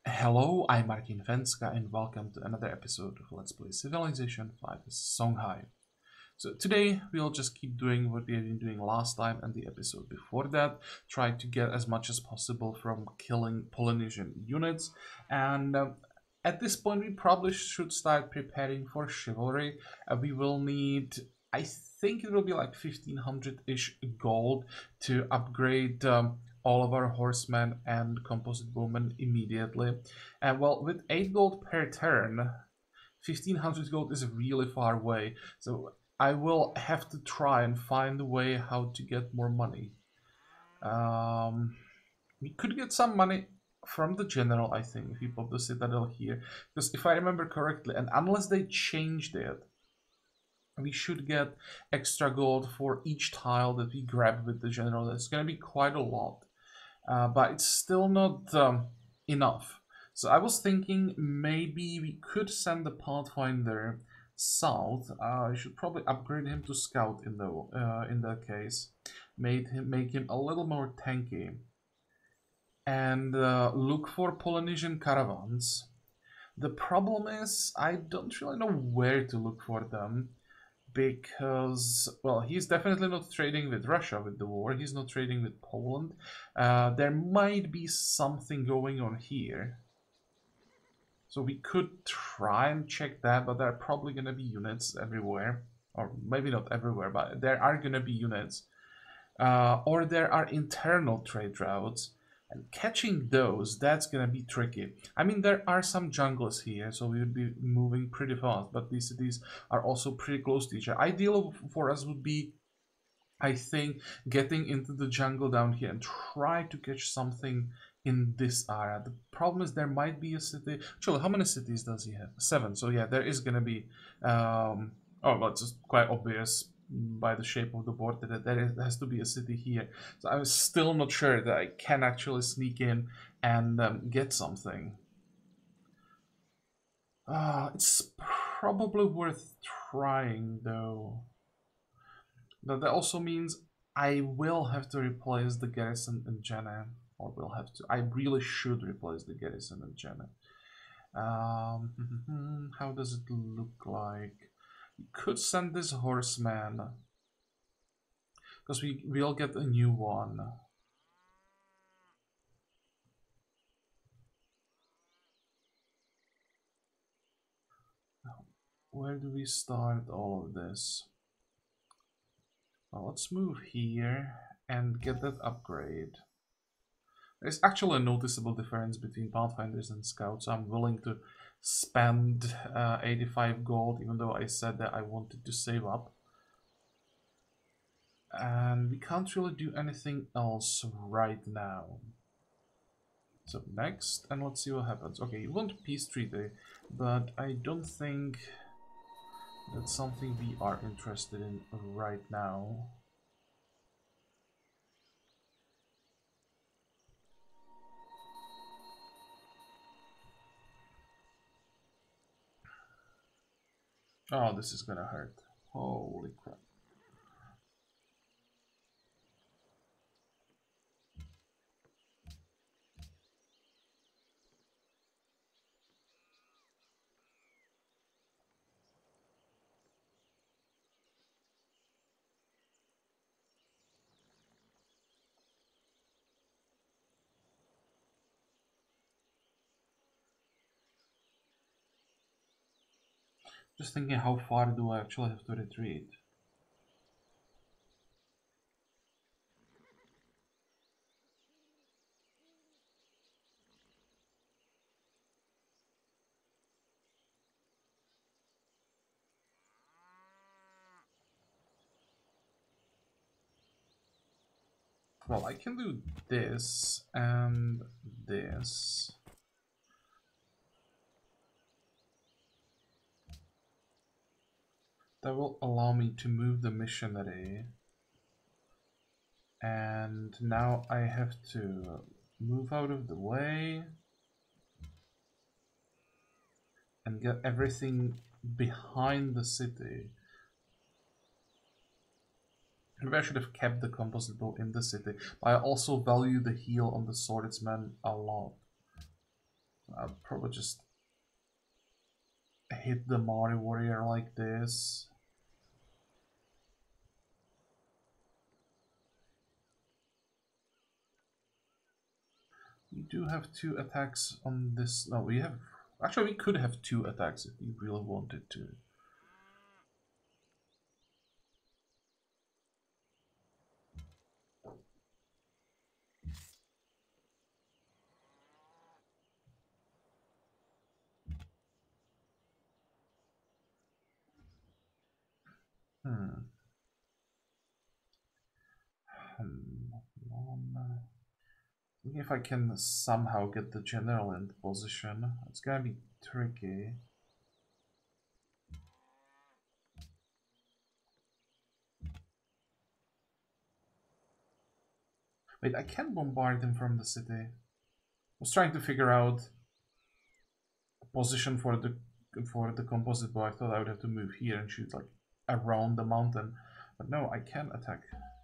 Hello, I'm Martin Venska and welcome to another episode of Let's Play Civilization 5 Songhai. So today we'll just keep doing what we have been doing last time and the episode before that, try to get as much as possible from killing Polynesian units, and at this point we probably should start preparing for chivalry. We will need, I think it will be like 1500-ish gold to upgrade all of our horsemen and composite bowmen immediately. And well, with 8 gold per turn, 1500 gold is really far away. So I will have to try and find a way how to get more money. We could get some money from the general, I think, if we pop the citadel here. Because if I remember correctly, and unless they changed it, we should get extra gold for each tile that we grab with the general. That's going to be quite a lot. But it's still not enough. So I was thinking maybe we could send the Pathfinder south. I should probably upgrade him to scout in that case. Make him a little more tanky. And look for Polynesian caravans. The problem is I don't really know where to look for them because, well, he's definitely not trading with Russia with the war. He's not trading with Poland. There might be something going on here. So we could try and check that, but there are probably going to be units everywhere. Or maybe not everywhere, but there are going to be units. Or there are internal trade routes. And catching those, that's going to be tricky. I mean, there are some jungles here, so we would be moving pretty fast, but these cities are also pretty close to each other. Ideal for us would be, I think, getting into the jungle down here and try to catch something in this area. The problem is there might be a city. Actually, how many cities does he have? 7. So yeah, there is going to be... oh, well, it's just quite obvious by the shape of the board that there has to be a city here. So I'm still not sure that I can actually sneak in and get something. It's probably worth trying though. But that also means I will have to replace the garrison in Jena. Or will have to. I really should replace the garrison in Jena. How does it look like? We could send this horseman. Because we'll get a new one. Where do we start all of this? Well, let's move here and get that upgrade. There's actually a noticeable difference between Pathfinders and Scouts, so I'm willing to spend 85 gold, even though I said that I wanted to save up. And we can't really do anything else right now. So next, and let's see what happens. Okay, you want peace treaty, but I don't think that's something we are interested in right now. Oh, this is gonna hurt. Holy crap. Just thinking, how far do I actually have to retreat? Well, I can do this and this. That will allow me to move the missionary. And now I have to move out of the way and get everything behind the city. Maybe I should have kept the composite bow in the city, but I also value the heal on the swordsman a lot. I'll probably just hit the Mari Warrior like this. We do have 2 attacks on this. No, we have... Actually, we could have 2 attacks if we really wanted to. If I can somehow get the general in position, it's gonna be tricky. Wait, I can bombard him from the city. I was trying to figure out a position for the composite bow. I thought I would have to move here and shoot like around the mountain, but no, I can attack.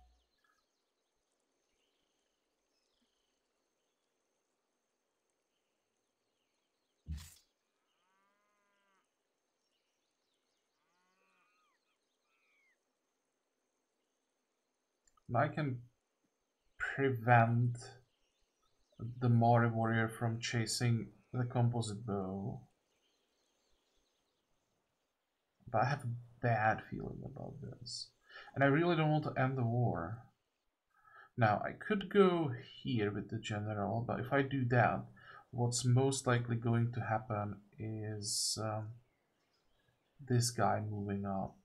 And I can prevent the Mori warrior from chasing the composite bow. But I have a bad feeling about this. And I really don't want to end the war. Now, I could go here with the general, but if I do that, what's most likely going to happen is this guy moving up.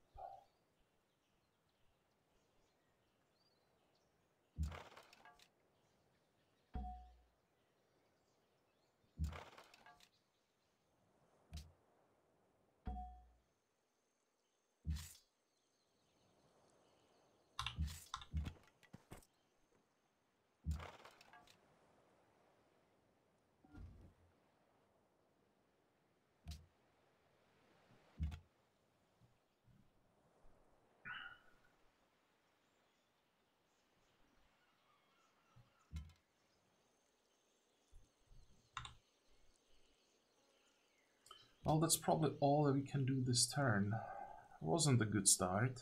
Well, that's probably all that we can do this turn. It wasn't a good start.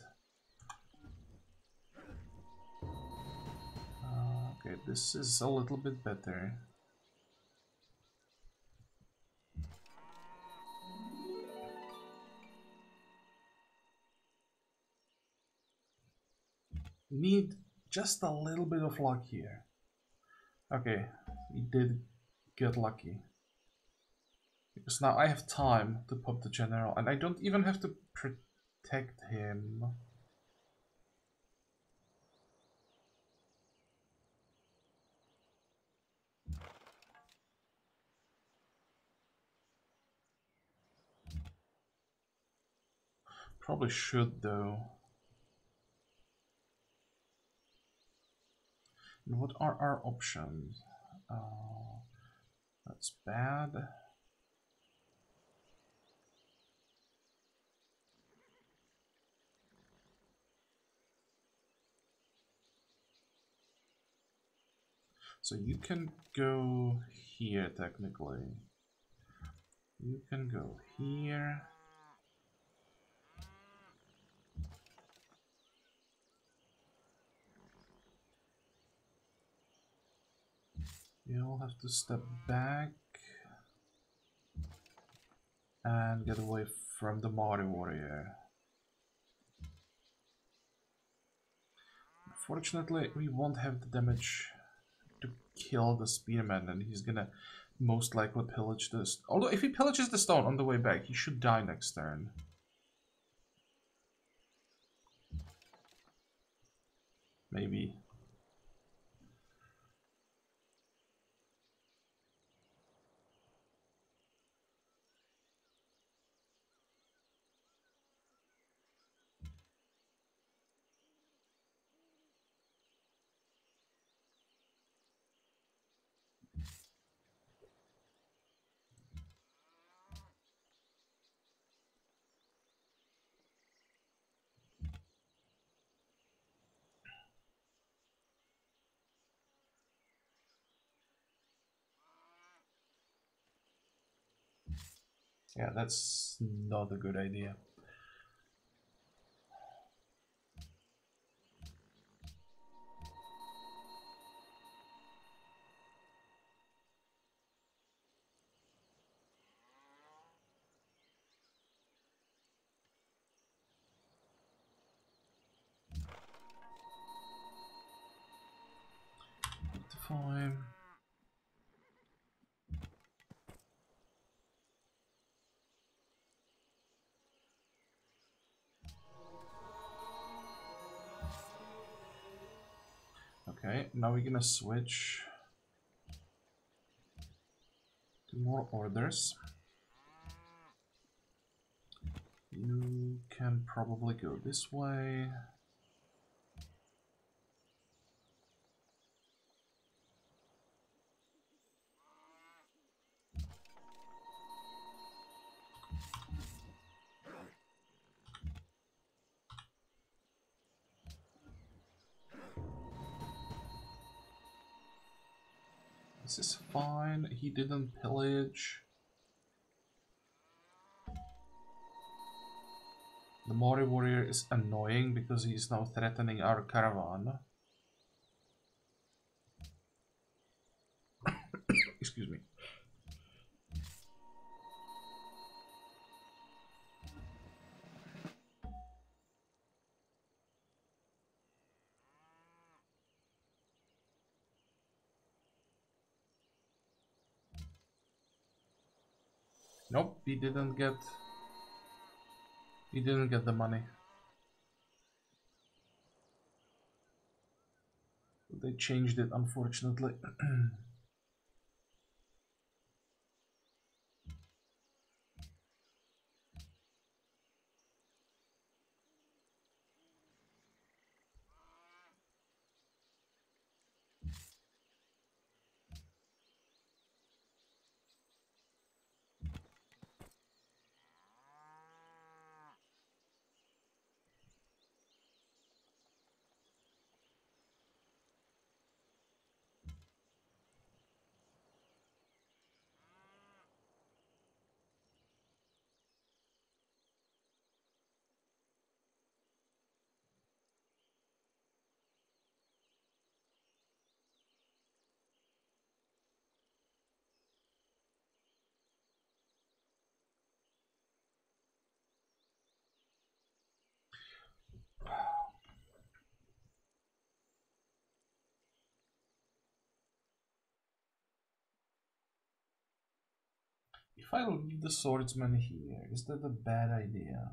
Okay, this is a little bit better. Need just a little bit of luck here. Okay, we did get lucky. Because now I have time to pop the general, and I don't even have to protect him. Probably should, though. And what are our options? That's bad. So you can go here, technically. You can go here. You'll have to step back and get away from the Mari warrior. Fortunately, we won't have the damage to kill the spearman, and he's gonna most likely pillage this. Although if he pillages the stone on the way back, he should die next turn. Maybe. Yeah, that's not a good idea. Fine. Okay, now we're gonna switch to more orders. You can probably go this way. This is fine. He didn't pillage. The Mori warrior is annoying because he is now threatening our caravan. Excuse me. Nope, he didn't get the money. They changed it, unfortunately. If I leave the swordsman here, is that a bad idea?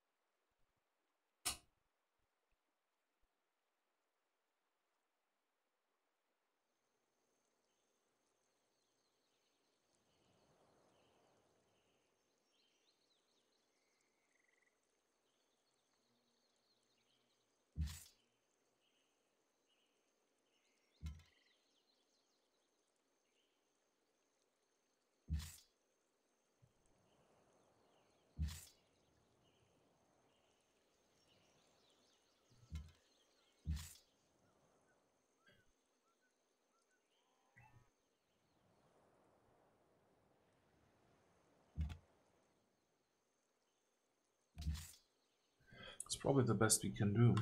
It's probably the best we can do.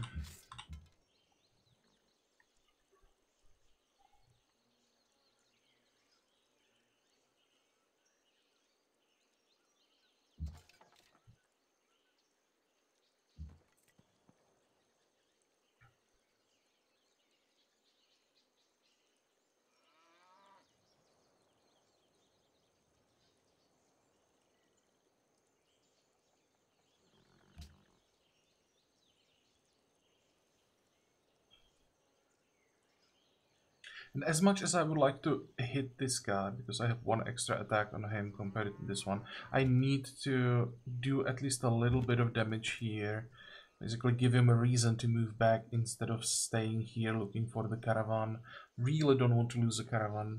And as much as I would like to hit this guy, because I have one extra attack on him compared to this one, I need to do at least a little bit of damage here. Basically give him a reason to move back instead of staying here looking for the caravan. Really don't want to lose a caravan.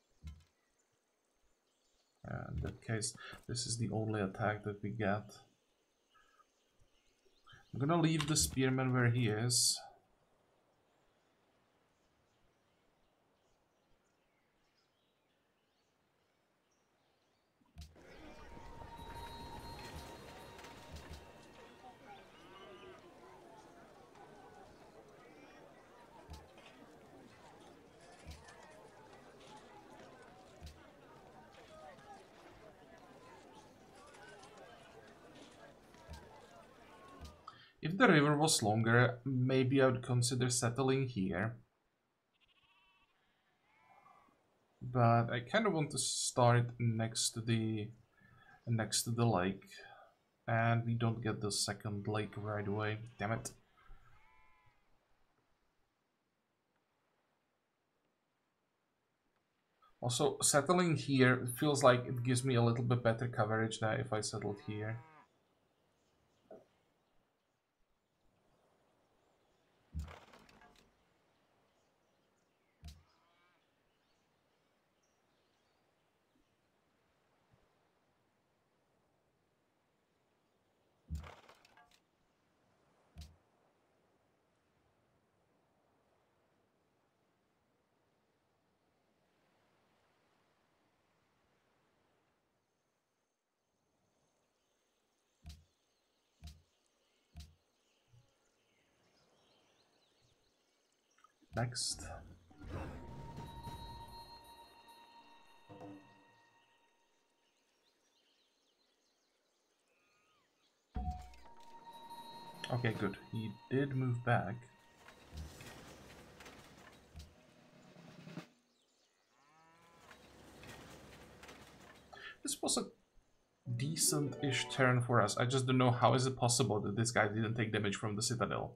In that case, this is the only attack that we get. I'm gonna leave the spearman where he is. If the river was longer, maybe I would consider settling here. But I kind of want to start next to the lake, and we don't get the second lake right away. Damn it. Also, settling here feels like it gives me a little bit better coverage than if I settled here. Next. Okay, good. He did move back. This was a decent-ish turn for us. I just don't know how is it possible that this guy didn't take damage from the Citadel.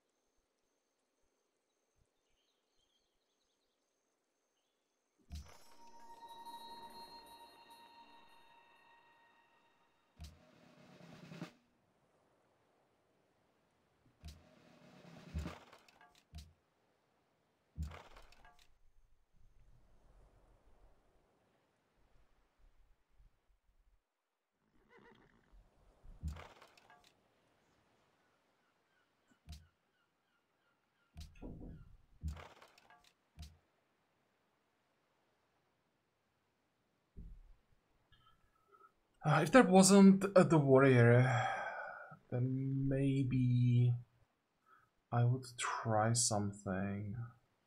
If there wasn't the warrior, then maybe I would try something.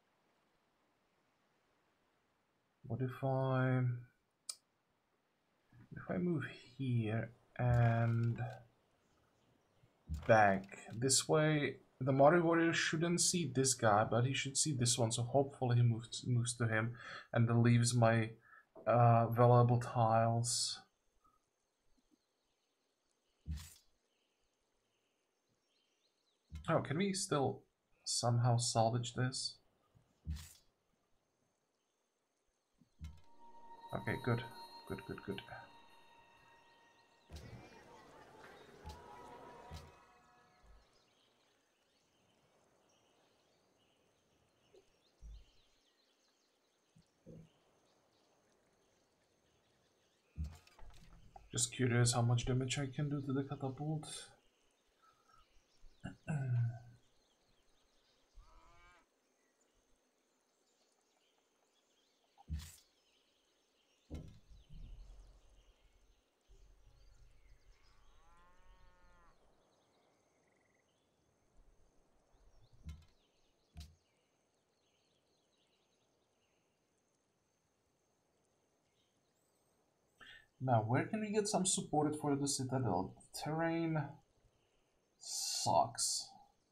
What if I move here and back this way? The Mario Warrior shouldn't see this guy, but he should see this one. So hopefully he moves to him, and then leaves my valuable tiles. Oh, can we still somehow salvage this? Okay, good. Good, good, good. Just curious how much damage I can do to the catapult. Now, where can we get some support for the Citadel? The terrain sucks.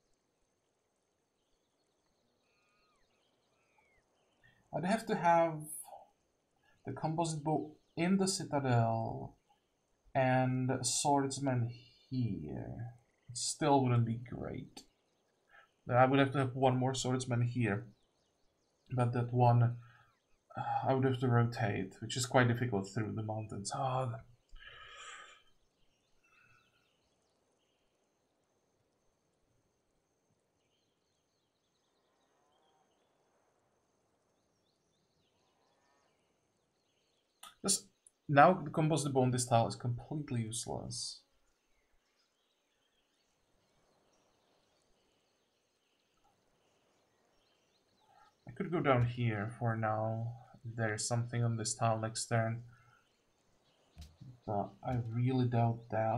I'd have to have the composite bow in the Citadel and swordsman here. It still wouldn't be great. I would have to have one more swordsman here. But that one, I would have to rotate, which is quite difficult through the mountains. Oh, just now the composite bow on this tile is completely useless. I could go down here for now. There's something on this tile next turn. But I really doubt that.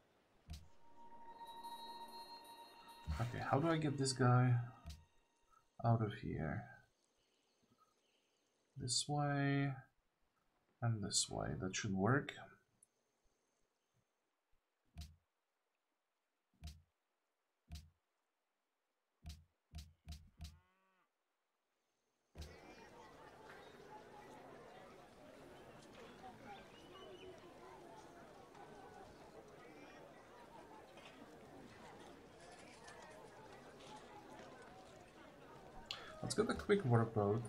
Okay, how do I get this guy? out of here. This way and this way. That should work. Let's get a quick workload.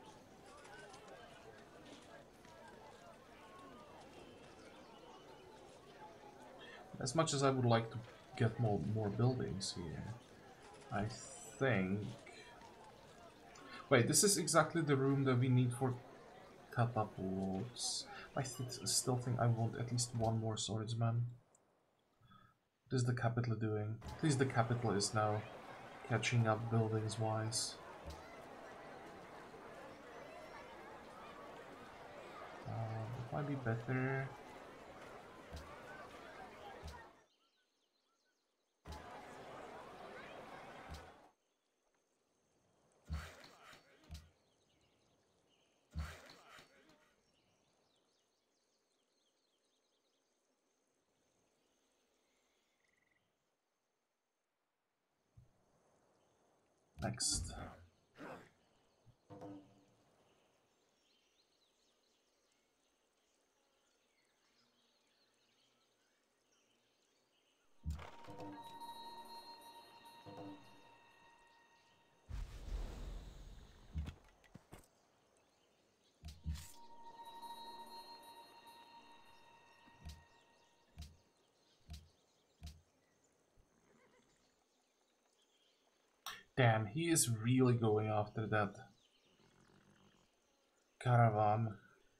As much as I would like to get more buildings here, I think... Wait, this is exactly the room that we need for catapults. I still think I want at least one more swordsman. What is the capital doing? At least the capital is now catching up buildings-wise. It might be better. Next. Damn, he is really going after that caravan.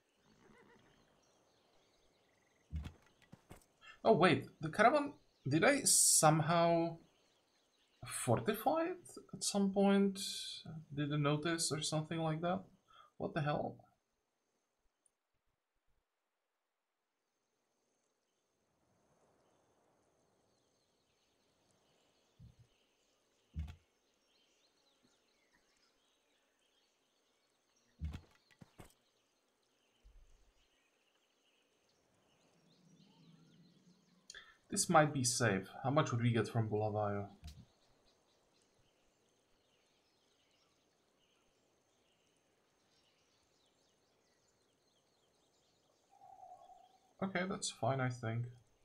Oh wait, the caravan, did I somehow fortify it at some point? Did you notice or something like that? What the hell? This might be safe. How much would we get from Bulawayo? Okay, that's fine, I think.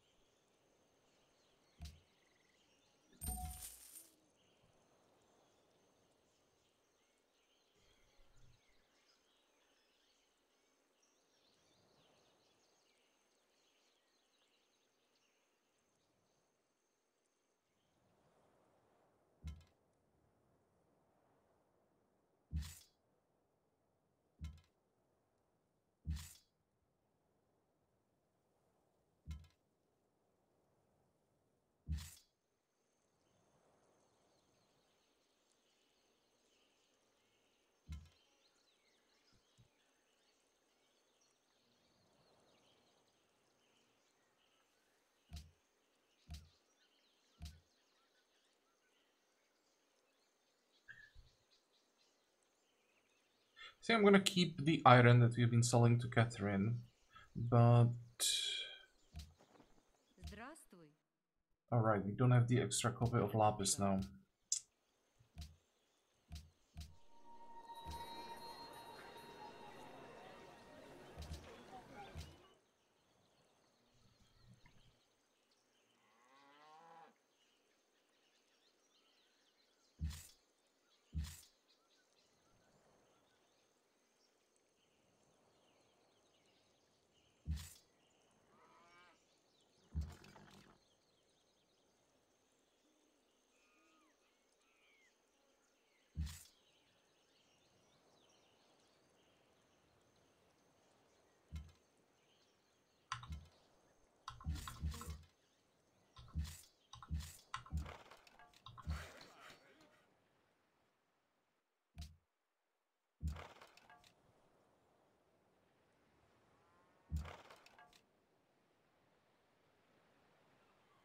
I think I'm gonna keep the iron that we've been selling to Catherine, but... Alright, we don't have the extra copy of Lapis now.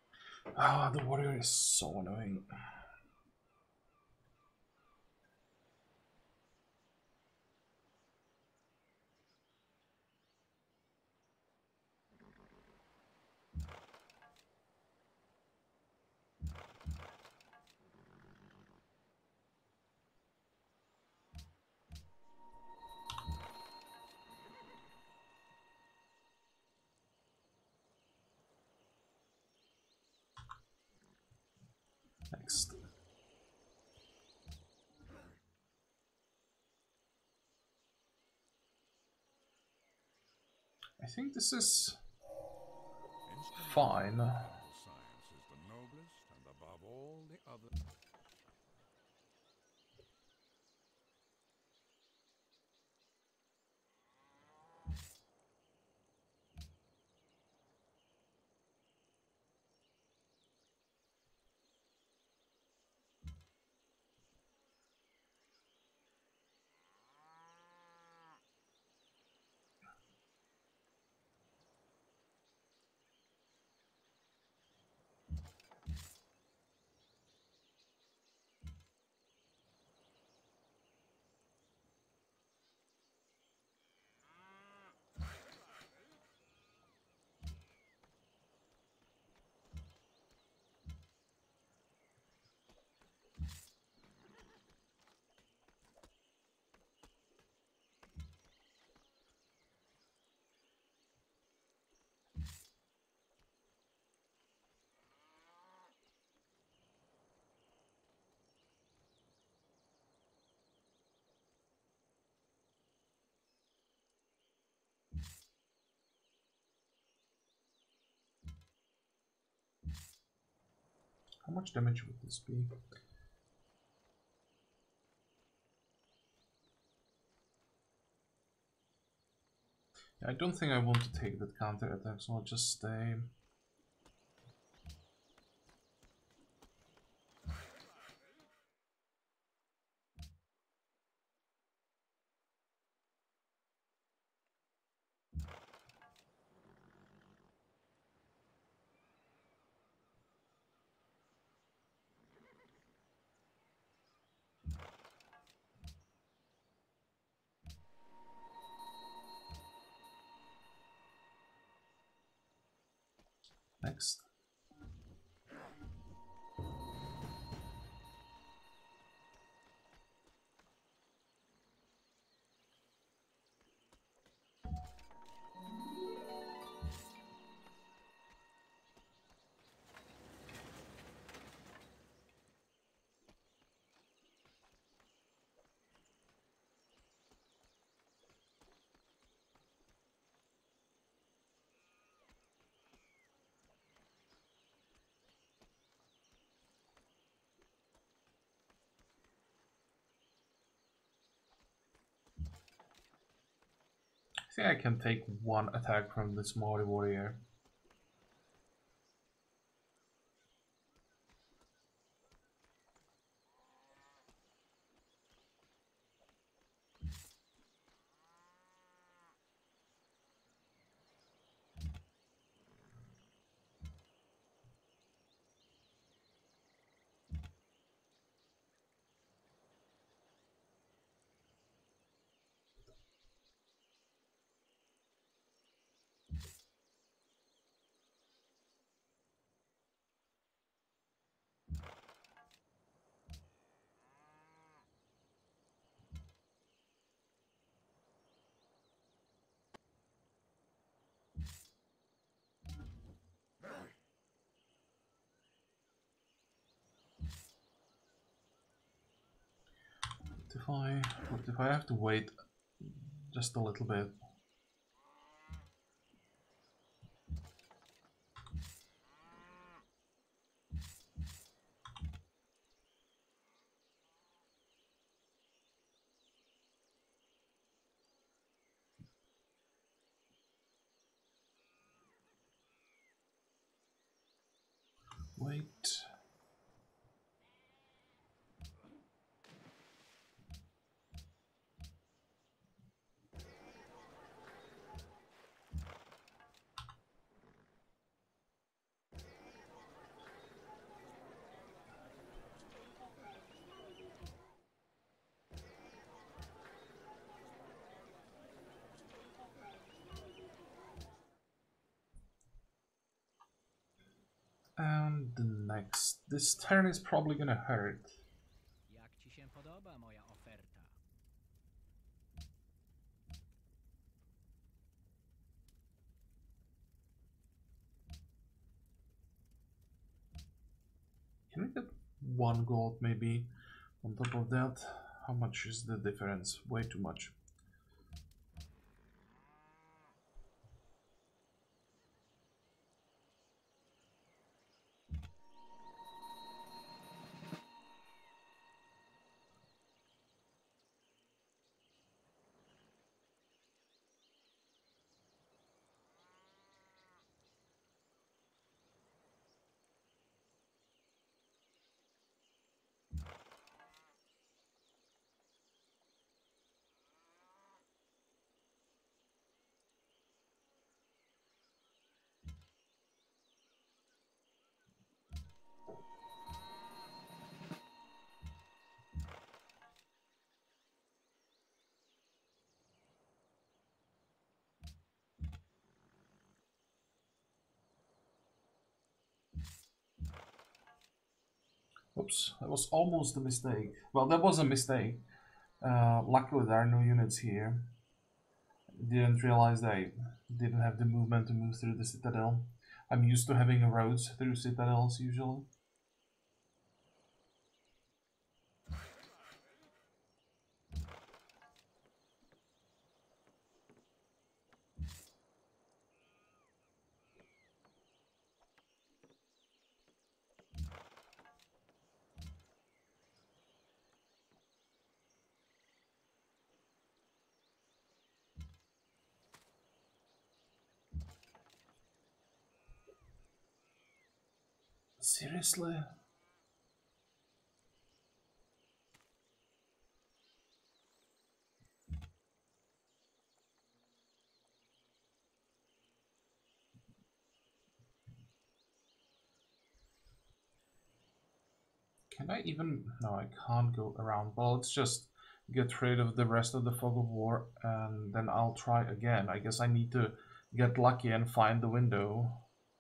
Ah, the warrior is so annoying. Next. I think this is fine. Science is the noblest and above all the other. How much damage would this be? I don't think I want to take that counter attack, so I'll just stay. Next. I think I can take one attack from this Maori warrior. What if I have to wait just a little bit? Wait. And the next. This turn is probably gonna hurt. Jak ci się podoba moja oferta? Can we get 1 gold maybe on top of that. How much is the difference? Way too much. Oops, that was almost a mistake. Well, that was a mistake. Luckily, there are no units here. Didn't realize I didn't have the movement to move through the citadel. I'm used to having roads through citadels usually. Seriously? Can I even... No, I can't go around. Well, let's just get rid of the rest of the fog of war and then I'll try again. I guess I need to get lucky and find the window.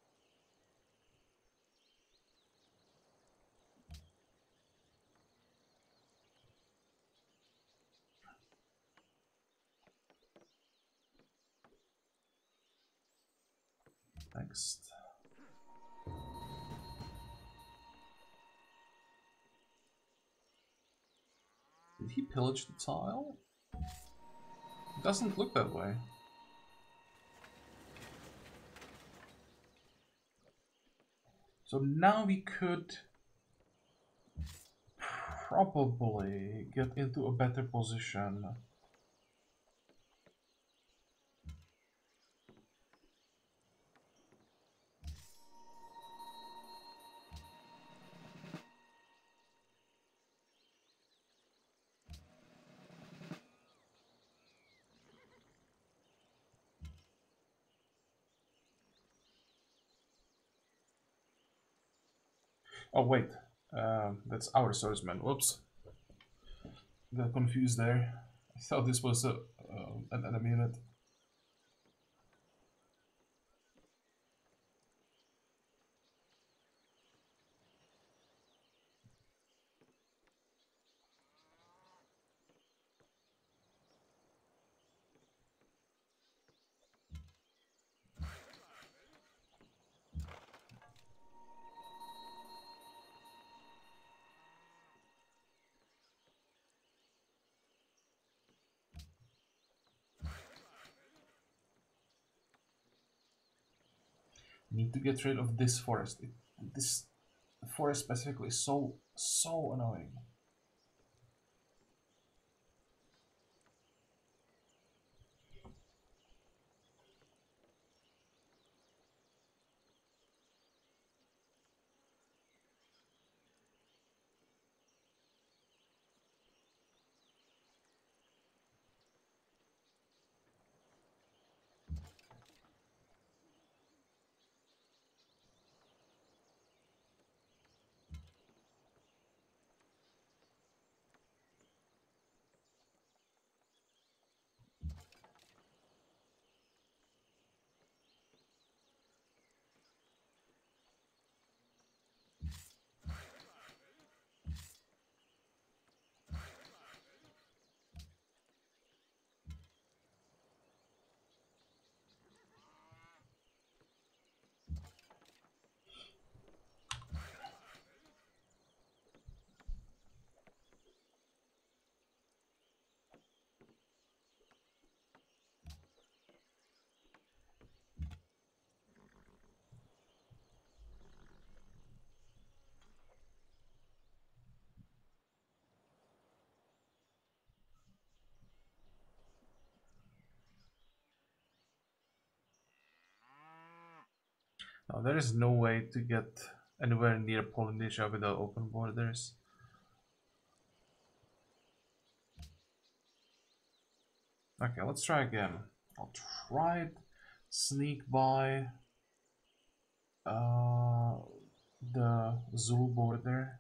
Next. Did he pillage the tile? It doesn't look that way. So now we could probably get into a better position. Oh wait, that's our swordsman. Whoops, got confused there. I thought this was an enemy unit. Need to get rid of this forest. This forest specifically is so annoying. No, there is no way to get anywhere near Polynesia without open borders. Okay, let's try again. I'll try it. Sneak by the Zul border.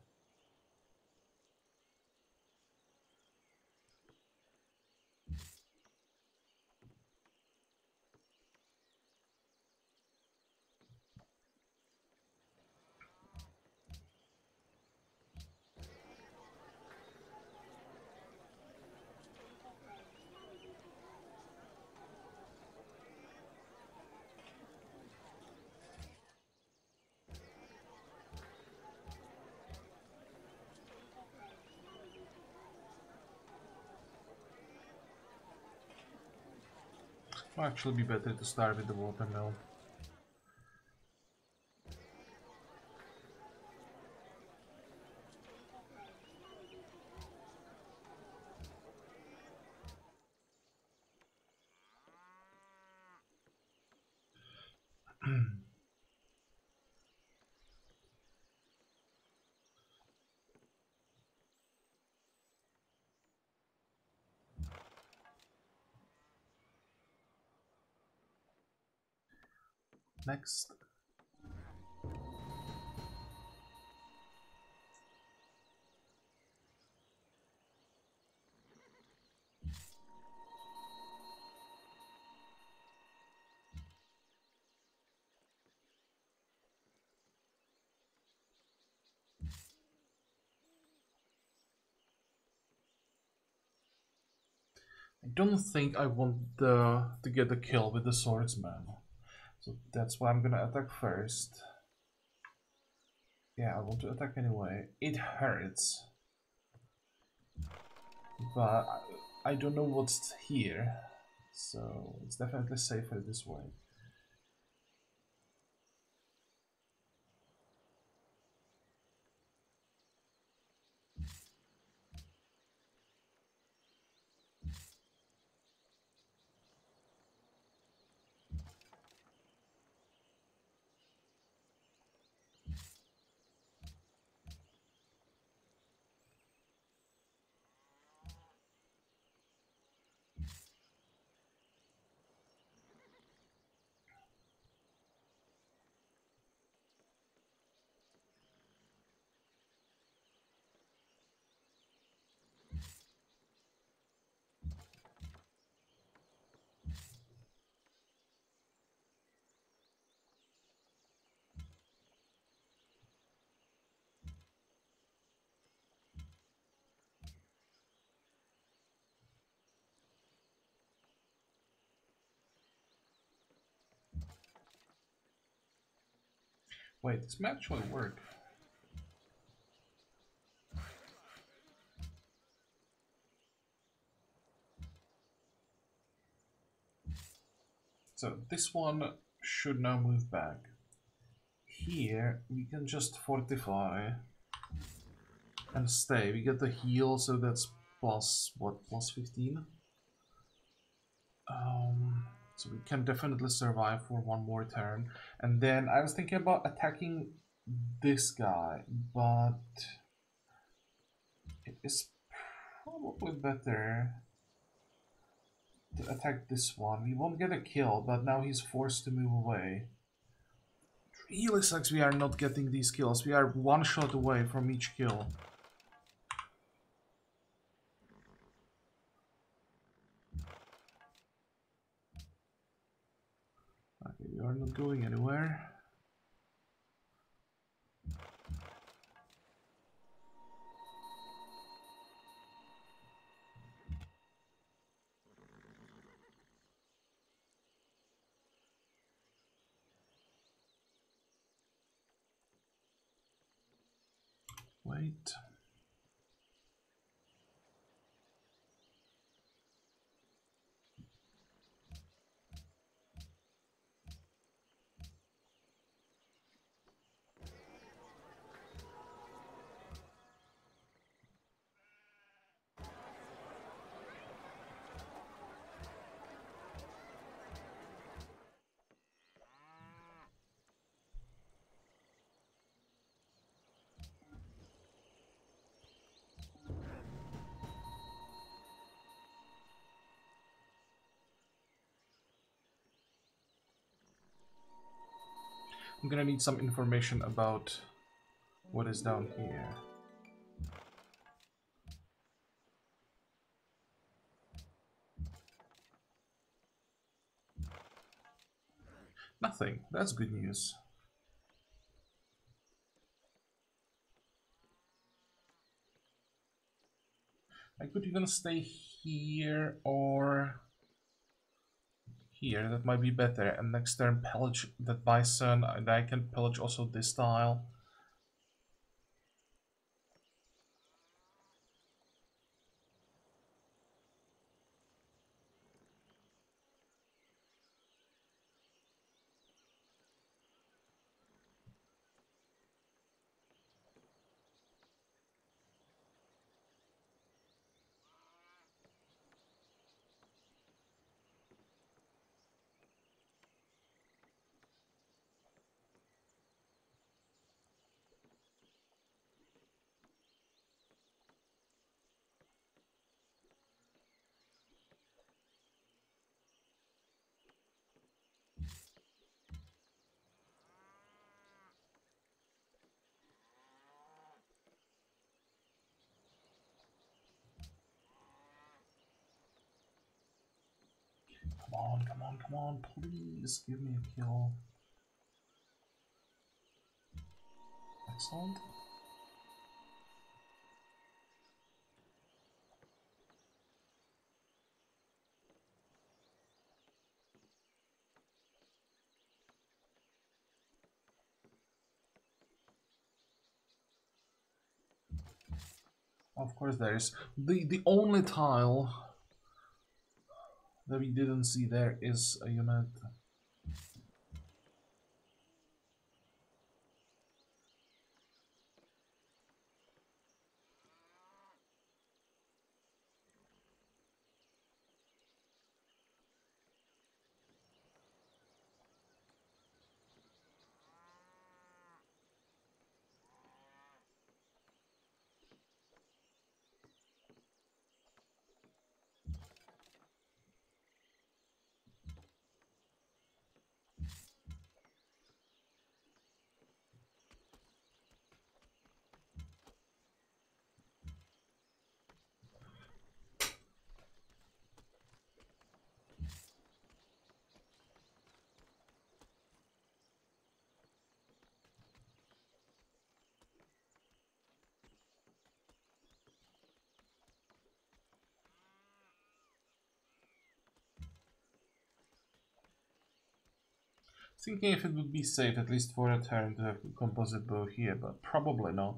Might actually be better to start with the watermill. Next. I don't think I want to get the kill with the swordsman. So that's why I'm gonna attack first. Yeah, I want to attack anyway. It hurts. But I don't know what's here. So it's definitely safer this way. Wait, this may actually work. So this one should now move back. Here we can just fortify and stay. We get the heal, so that's plus what? Plus 15. So we can definitely survive for one more turn. And then I was thinking about attacking this guy, but it is probably better to attack this one. We won't get a kill, but now he's forced to move away. It really sucks we are not getting these kills. We are one shot away from each kill. Okay, we are not going anywhere. Wait. I'm gonna need some information about what is down here. Nothing. That's good news. I could even stay here or here. That might be better. And next turn pillage that bison, and I can pillage also this tile. Come on, come on, come on, please give me a kill. Excellent. Of course there is. The only tile that we didn't see there is a unit. Thinking if it would be safe at least for a turn to have a composite bow here, but probably not.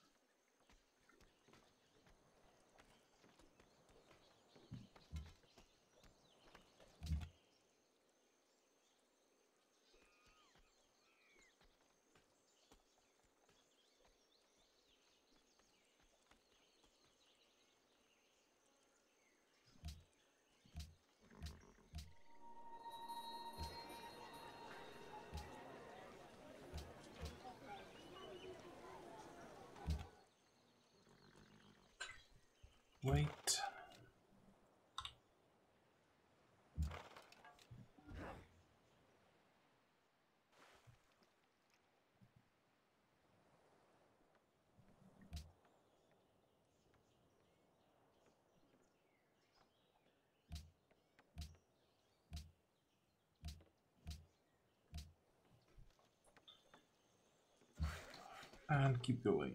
Wait. And keep going.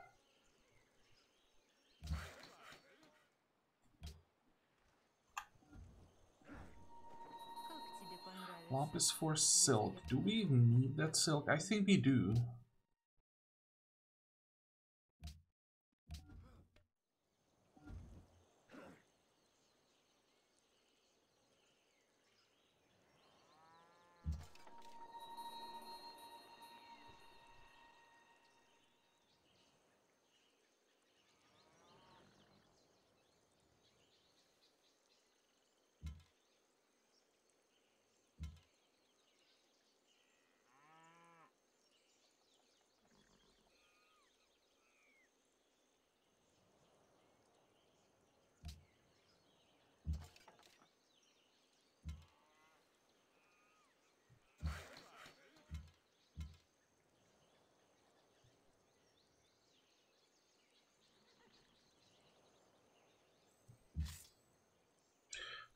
Lapis for silk. Do we need that silk? I think we do.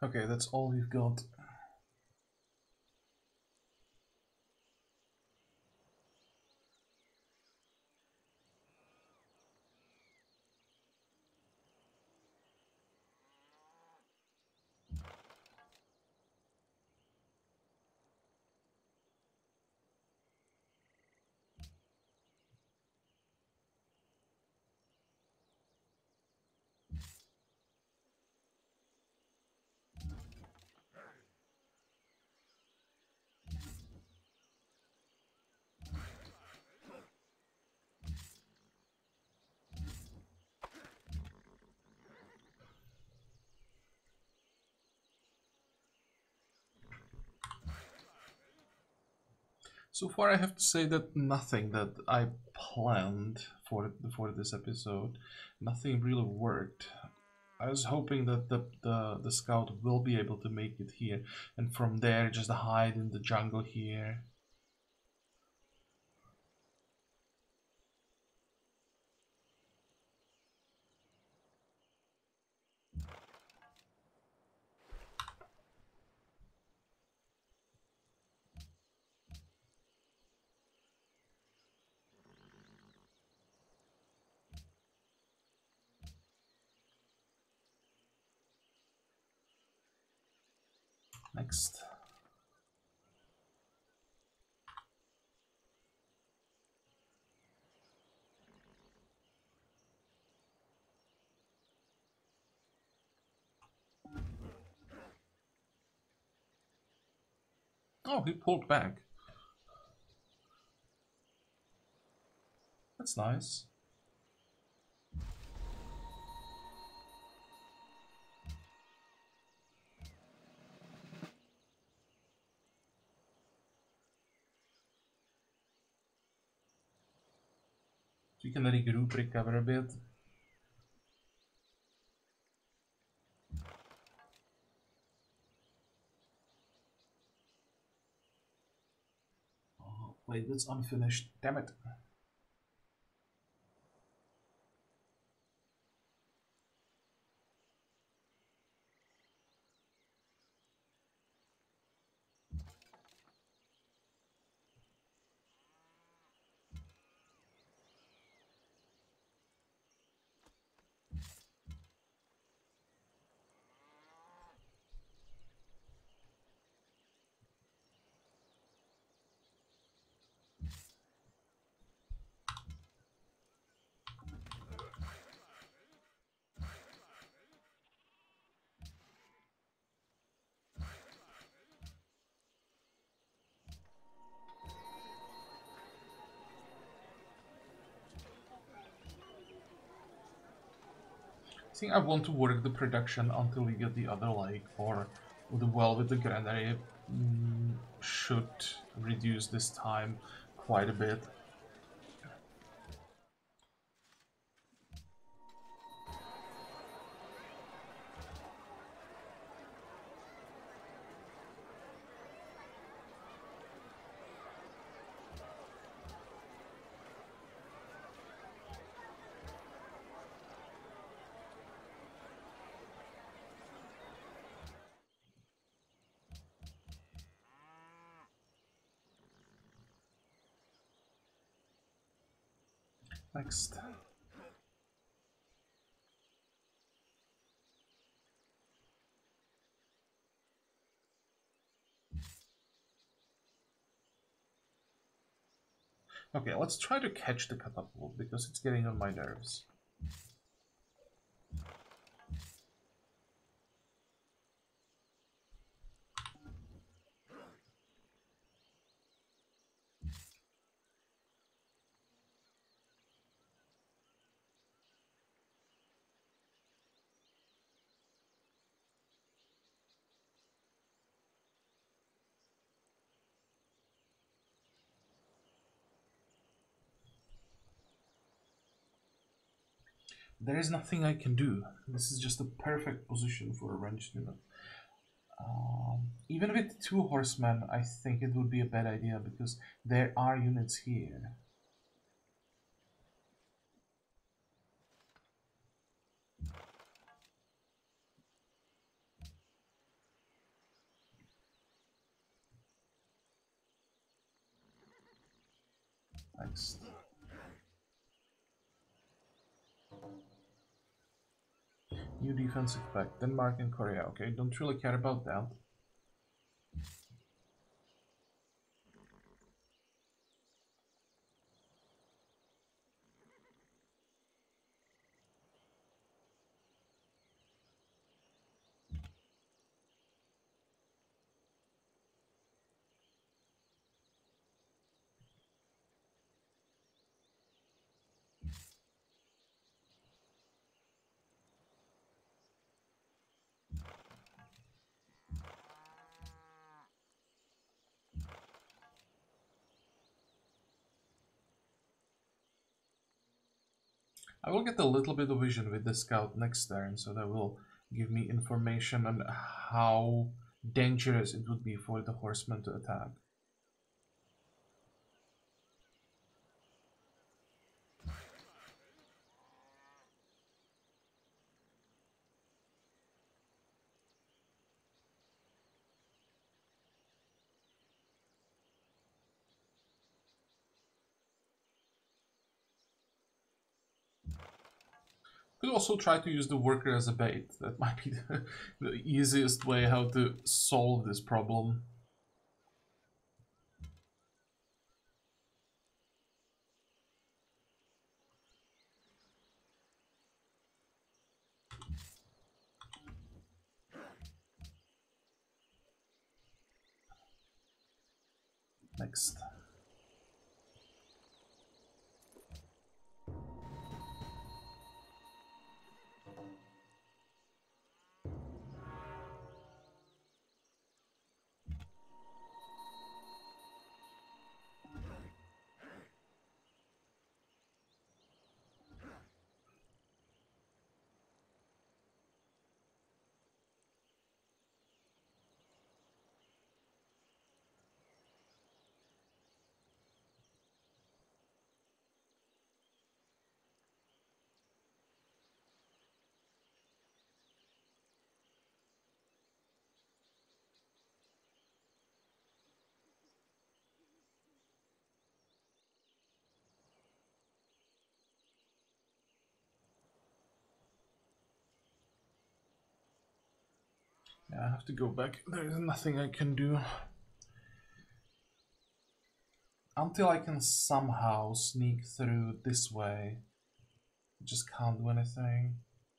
Okay, that's all we've got. So far, I have to say that nothing that I planned for this episode, nothing really worked. I was hoping that the scout will be able to make it here, and from there just hide in the jungle here. Next. Oh, he pulled back. That's nice. So you can regroup, recover a bit. Oh, wait, that's unfinished. Damn it. I think I want to work the production until we get the other lake, or the well with the granary should reduce this time quite a bit. Next. Okay, let's try to catch the catapult because it's getting on my nerves. There is nothing I can do. This is just a perfect position for a ranged unit. Even with 2 horsemen, I think it would be a bad idea because there are units here. Next. New defensive pact, Denmark and Korea. Okay, don't really care about that. I will get a little bit of vision with the scout next turn, so that will give me information on how dangerous it would be for the horsemen to attack. Could also try to use the worker as a bait. That might be the easiest way how to solve this problem. Next. Yeah, I have to go back. There is nothing I can do. Until I can somehow sneak through this way. I just can't do anything.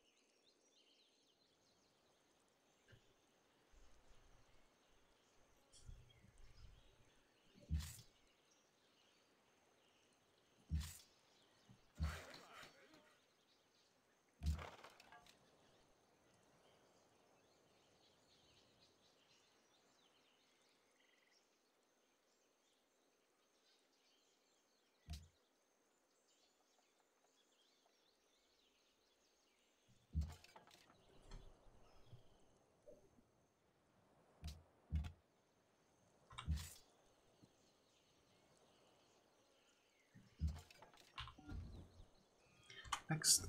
Next.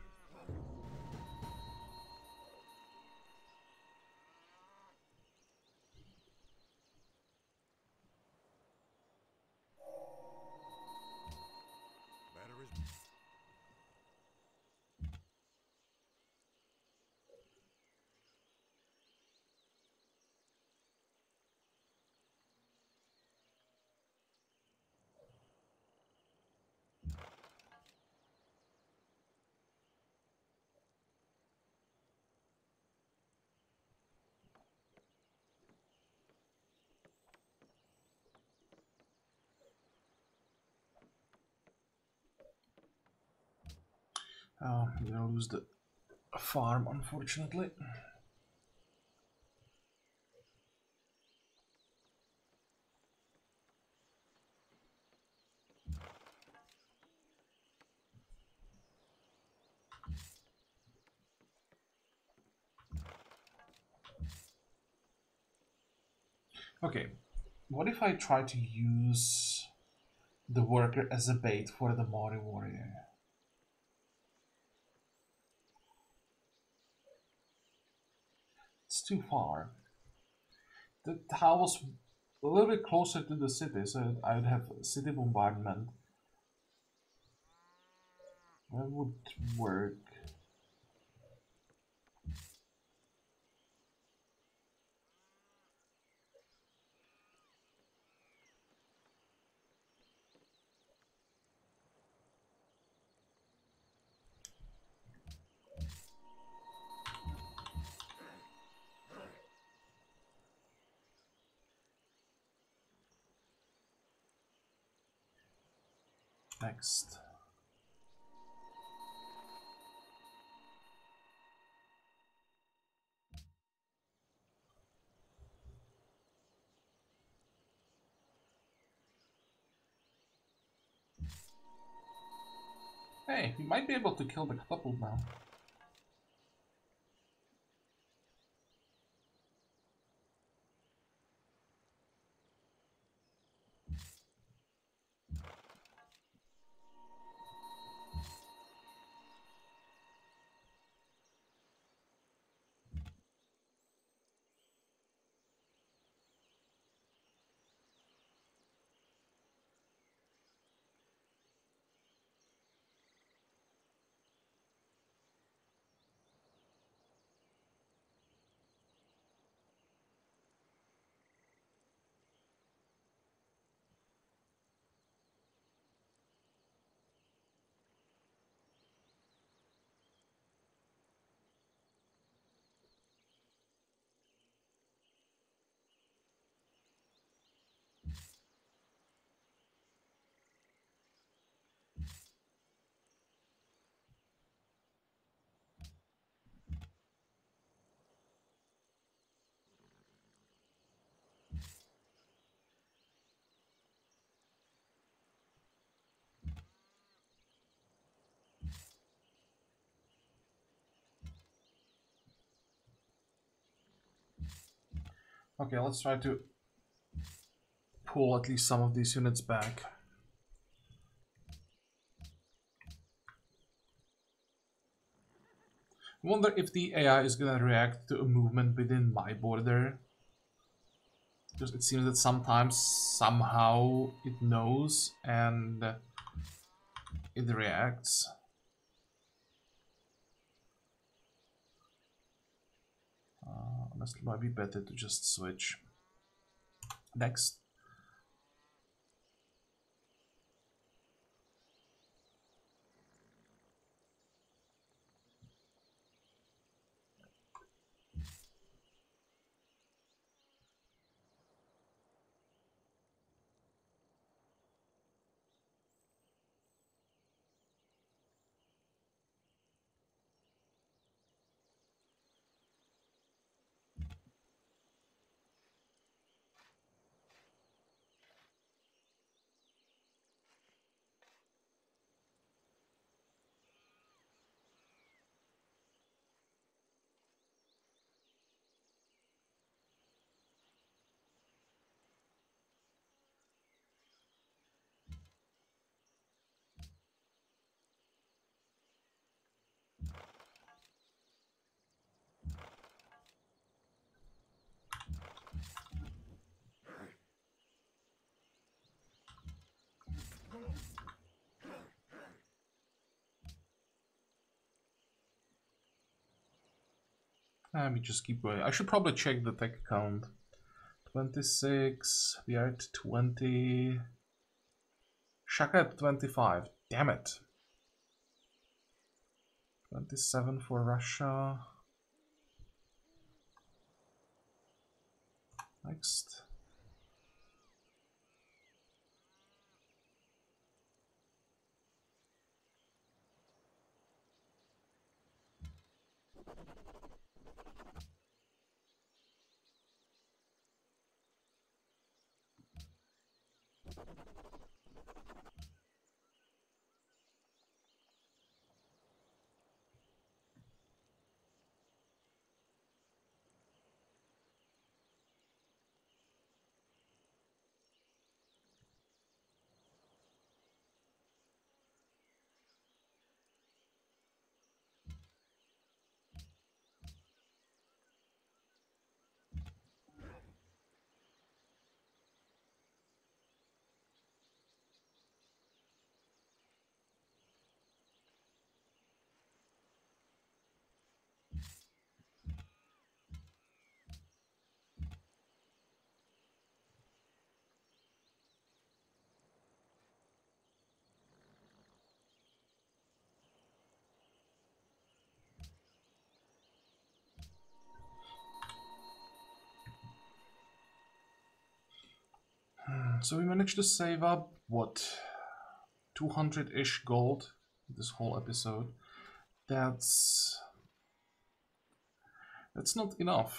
Better is I'm gonna lose the farm, unfortunately. Okay, what if I try to use the worker as a bait for the Mori warrior? It's too far. The town was a little bit closer to the city, so I would have city bombardment That would work. Next. Hey, we might be able to kill the catapult now. Okay, let's try to pull at least some of these units back. I wonder if the AI is gonna react to a movement within my border. Because it seems that sometimes, somehow, it knows and it reacts. Honestly, might be better to just switch. Next. Let me just keep going. I should probably check the tech count. 26, we are at 20. Shaka at 25. Damn it. 27 for Russia. Next. So we managed to save up, what, 200-ish gold this whole episode. That's not enough.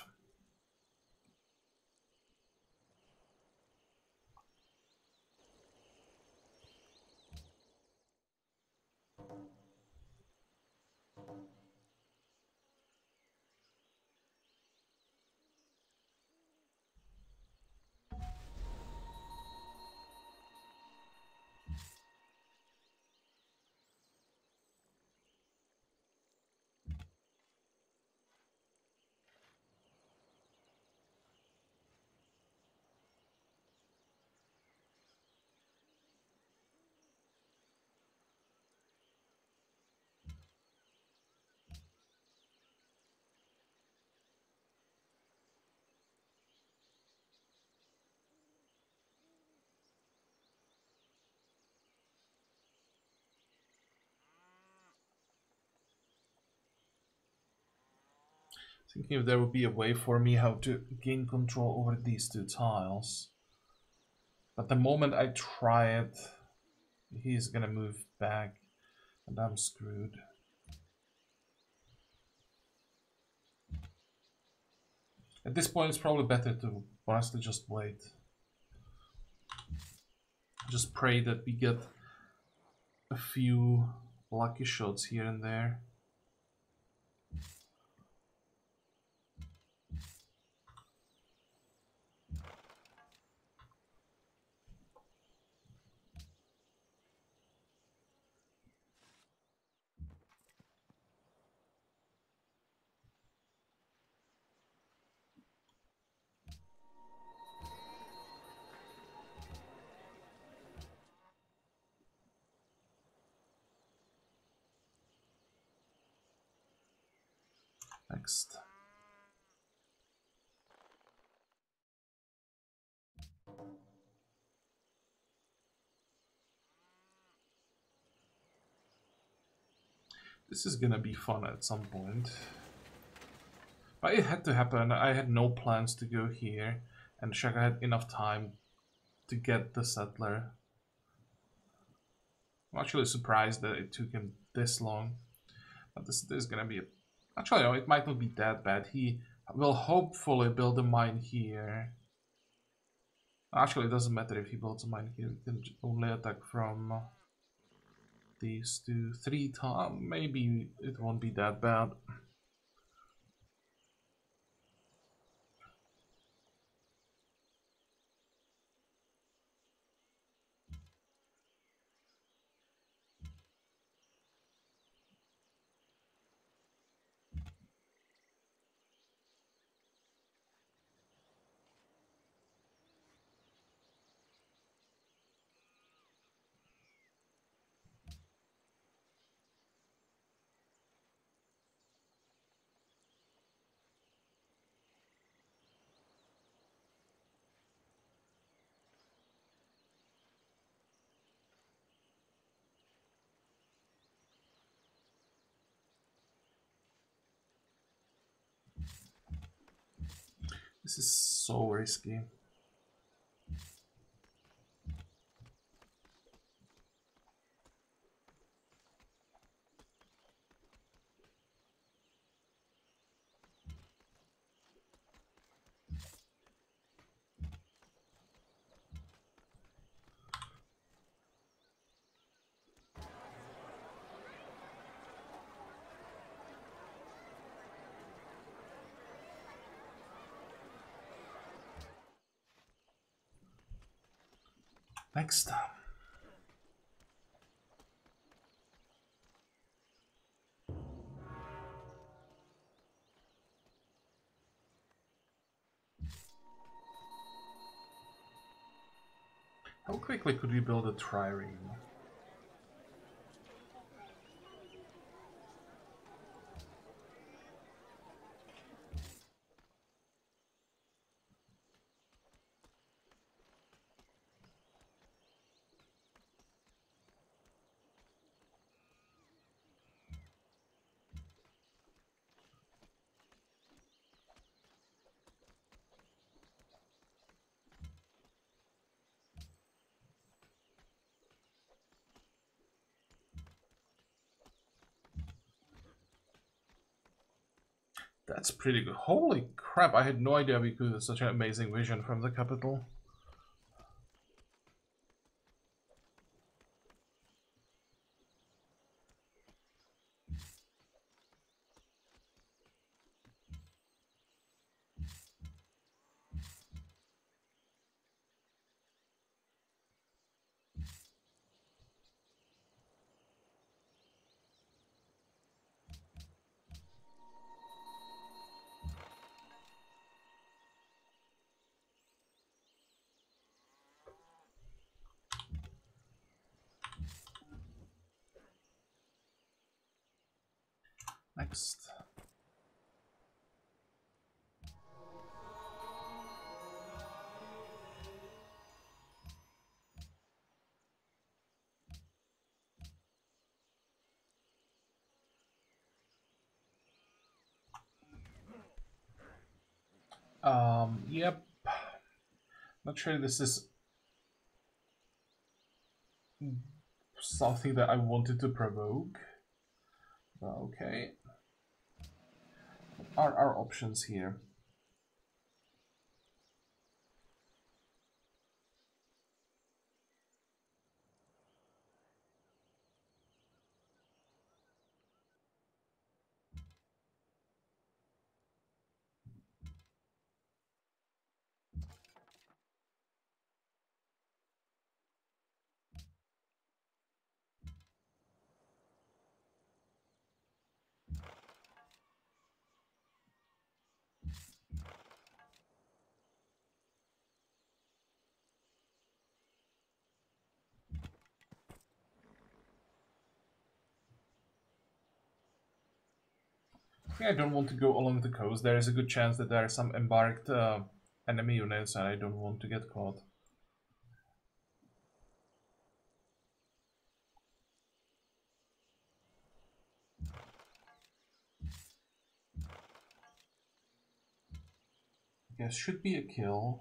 Thinking if there would be a way for me how to gain control over these two tiles. But the moment I try it, he's gonna move back and I'm screwed. At this point it's probably better to honestly just wait. Just pray that we get a few lucky shots here and there. Next. This is gonna be fun at some point. But it had to happen. I had no plans to go here, and Shaka had enough time to get the settler. I'm actually surprised that it took him this long. But this is gonna be... Actually, no, it might not be that bad. He will hopefully build a mine here. Actually, it doesn't matter if he builds a mine here. He can only attack from these 2, 3 times. Maybe it won't be that bad. This is so risky. Next. How quickly could we build a trireme? That's pretty good. Holy crap, I had no idea we could have such an amazing vision from the capital. Next. Yep. Not sure this is something that I wanted to provoke. Okay. What are our options here? Yeah, I don't want to go along the coast. There is a good chance that there are some embarked enemy units and I don't want to get caught. Yes, should be a kill.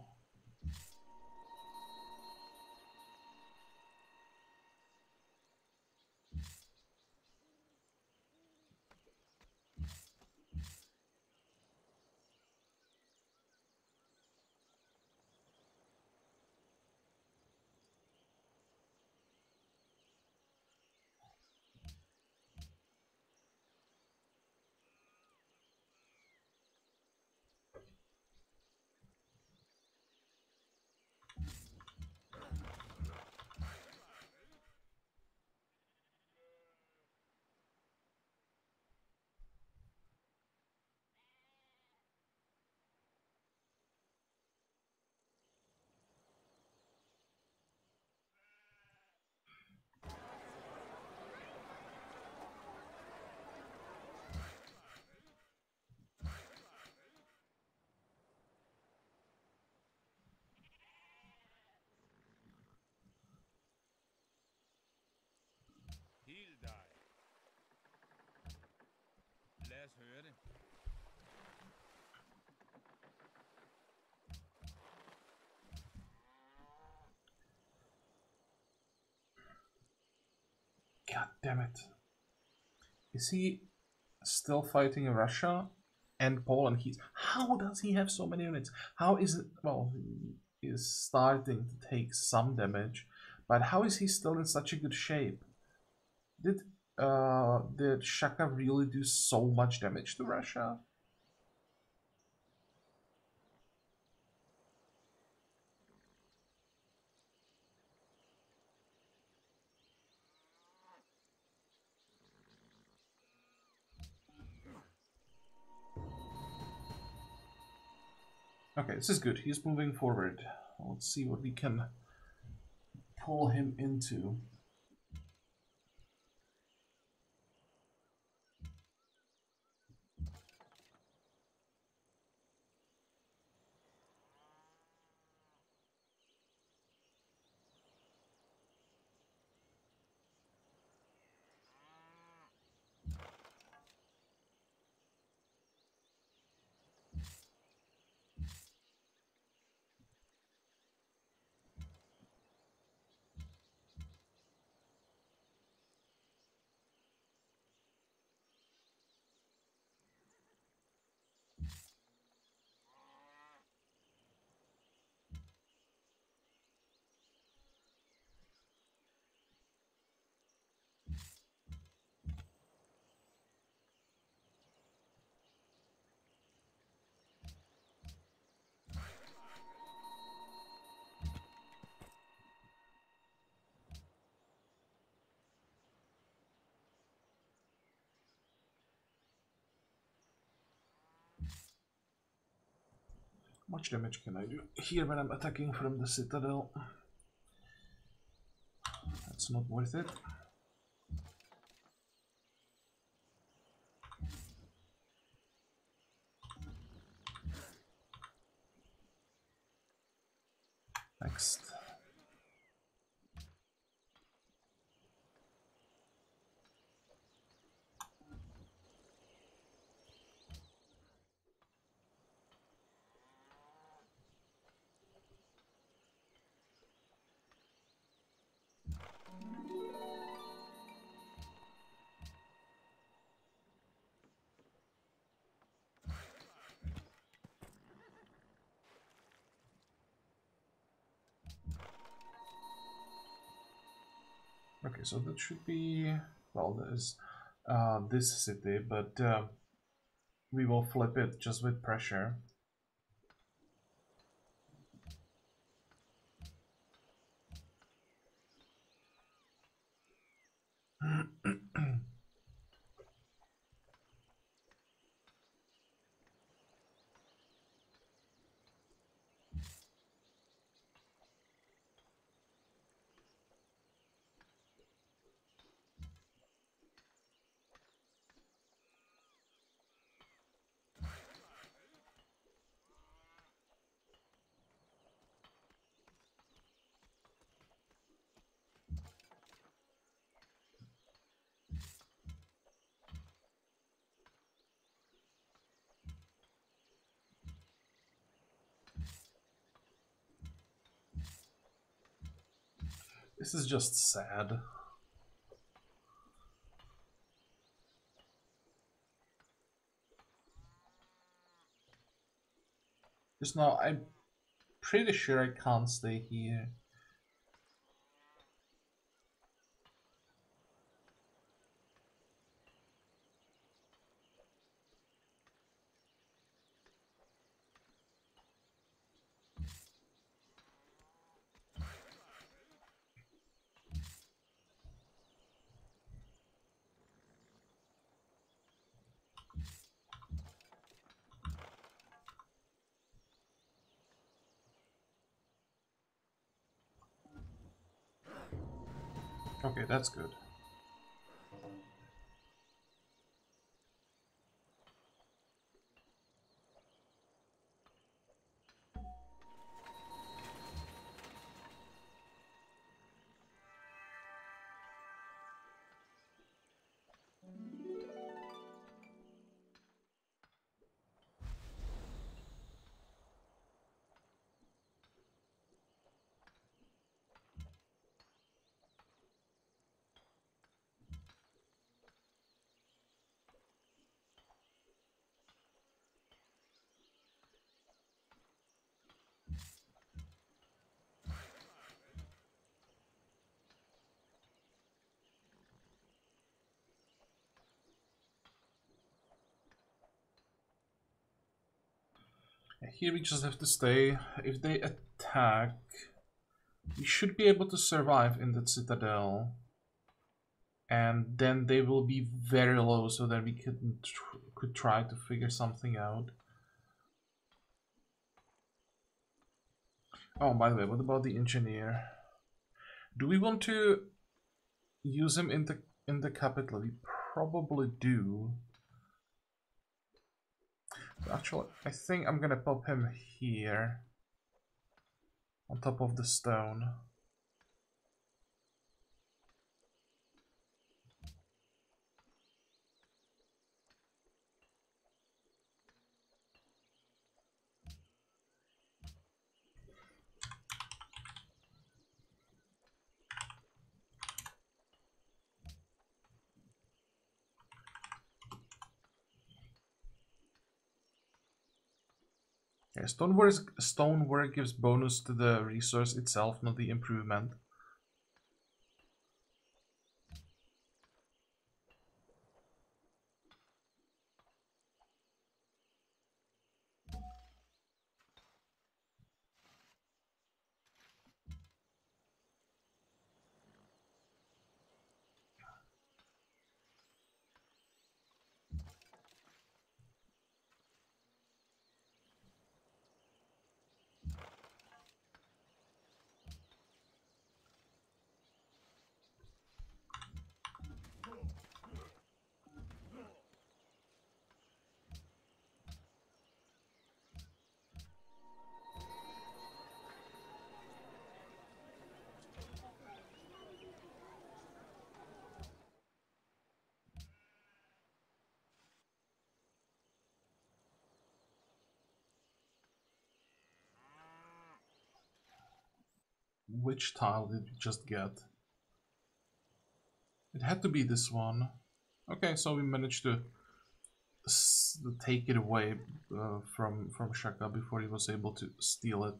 He'll die. Lad os høre det. God damn it. Is he still fighting Russia and Poland? How does he have so many units? How is it? Well, he is starting to take some damage, but how is he still in such a good shape? Did Shaka really do so much damage to Russia? Okay, this is good. He's moving forward. Let's see what we can pull him into. How much damage can I do here when I'm attacking from the citadel? That's not worth it. Next. Okay, so that should be, well, there's this city, but we will flip it just with pressure. This is just sad. Just now, I'm pretty sure I can't stay here. Okay, that's good. Here we just have to stay. If they attack, we should be able to survive in that citadel. And then they will be very low so that we could try to figure something out. Oh, by the way, what about the engineer? Do we want to use him in the capital? We probably do. Actually, I think I'm gonna pop him here on top of the stone. Yeah, stonework gives bonus to the resource itself, not the improvement. which tile did we just get? It had to be this one. Okay, so we managed to take it away from Shaka before he was able to steal it.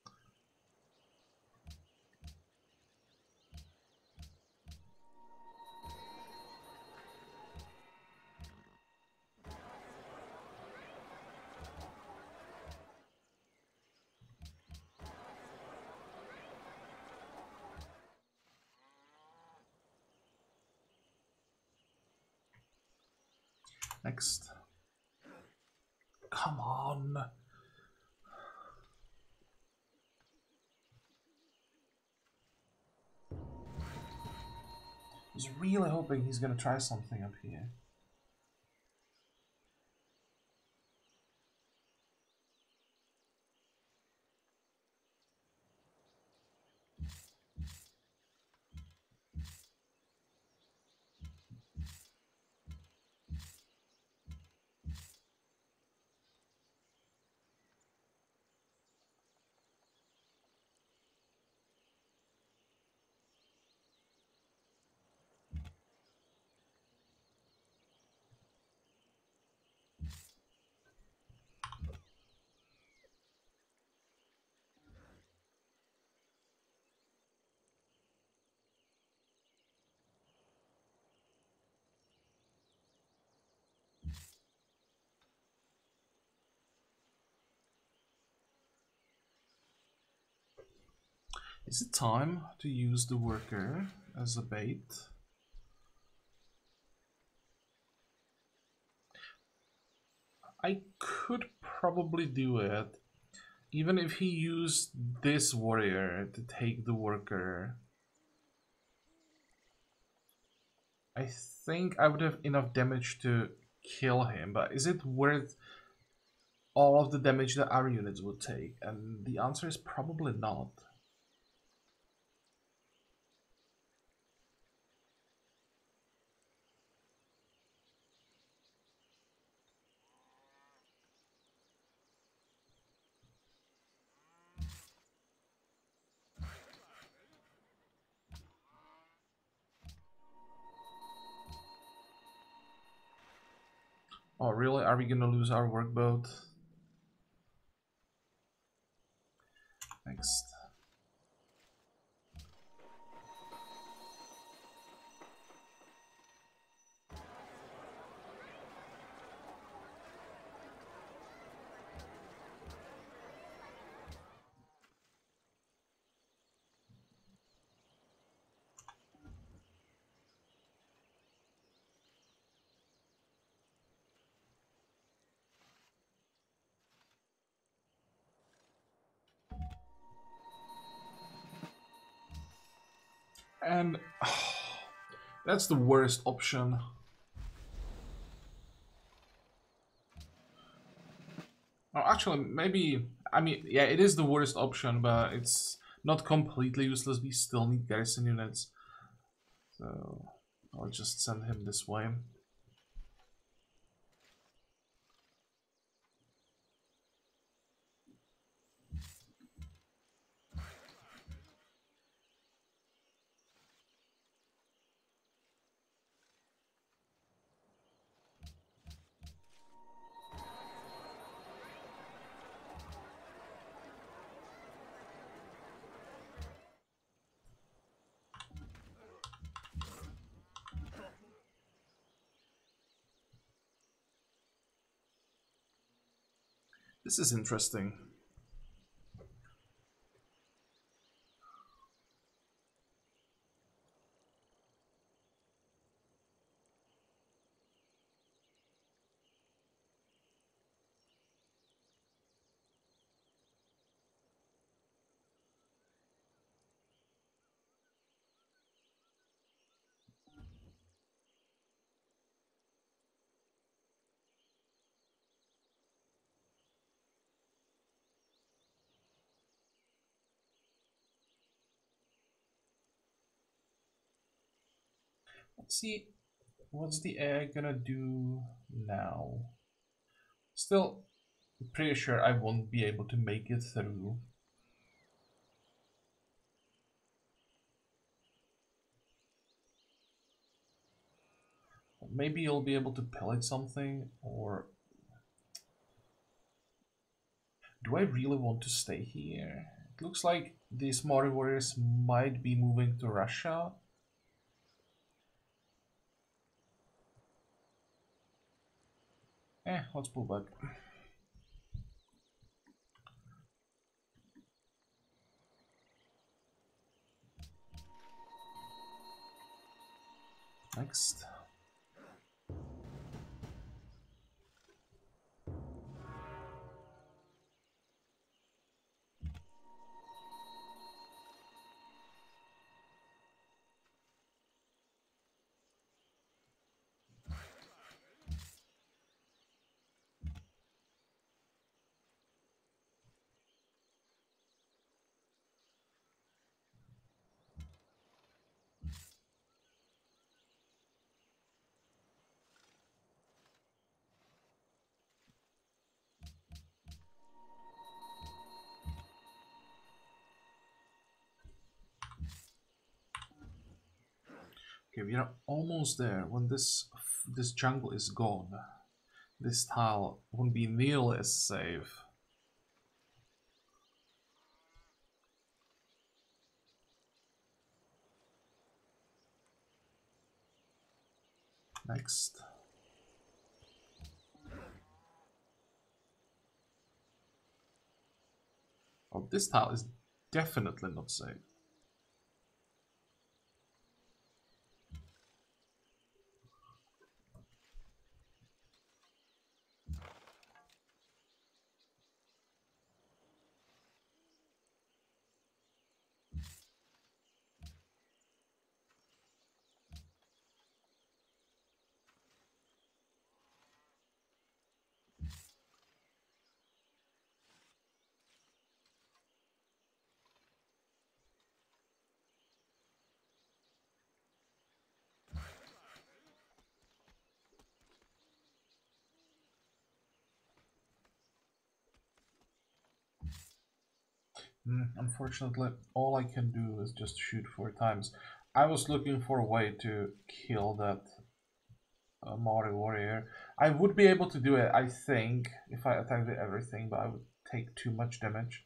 Next. Come on. I was really hoping he's gonna try something up here. Is it time to use the worker as a bait? I could probably do it, even if he used this warrior to take the worker. I think I would have enough damage to kill him, but is it worth all of the damage that our units would take? And the answer is probably not. Oh, really? Are we gonna lose our workboat? Next. And that's the worst option. Oh, actually, maybe, I mean, yeah, it is the worst option, but it's not completely useless. We still need garrison units. So I'll just send him this way. This is interesting. Let's see, what's the AI gonna do now? Still pretty sure I won't be able to make it through. Maybe you'll be able to pillage something, or... Do I really want to stay here? It looks like these Maori warriors might be moving to Russia. Let's pull back. Next. Okay, we are almost there. When this jungle is gone, this tile won't be nearly as safe. Next. Oh, this tile is definitely not safe. Unfortunately, all I can do is just shoot 4 times. I was looking for a way to kill that Maori warrior. I would be able to do it, I think, if I attacked with everything, but I would take too much damage.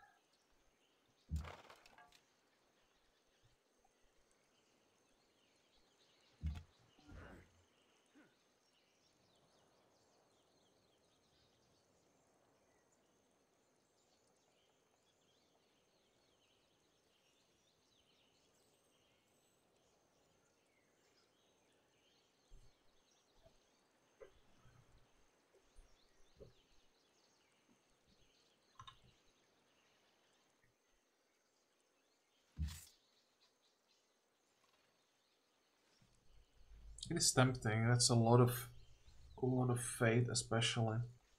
It is tempting. That's a lot of fate, especially.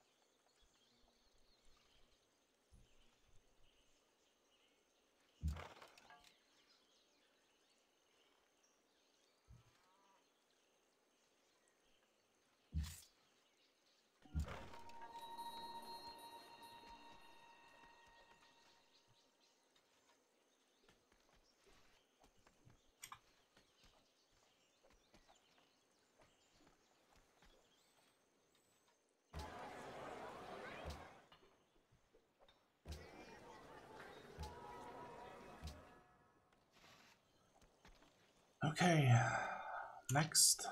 Okay, next.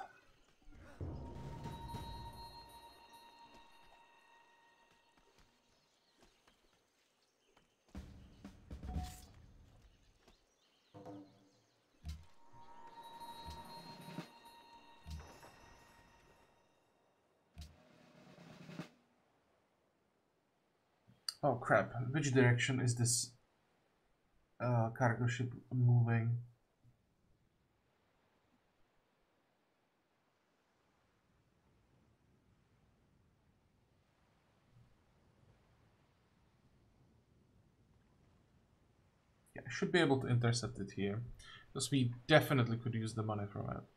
Oh crap, which direction is this cargo ship moving? Yeah, I should be able to intercept it here, because we definitely could use the money from it.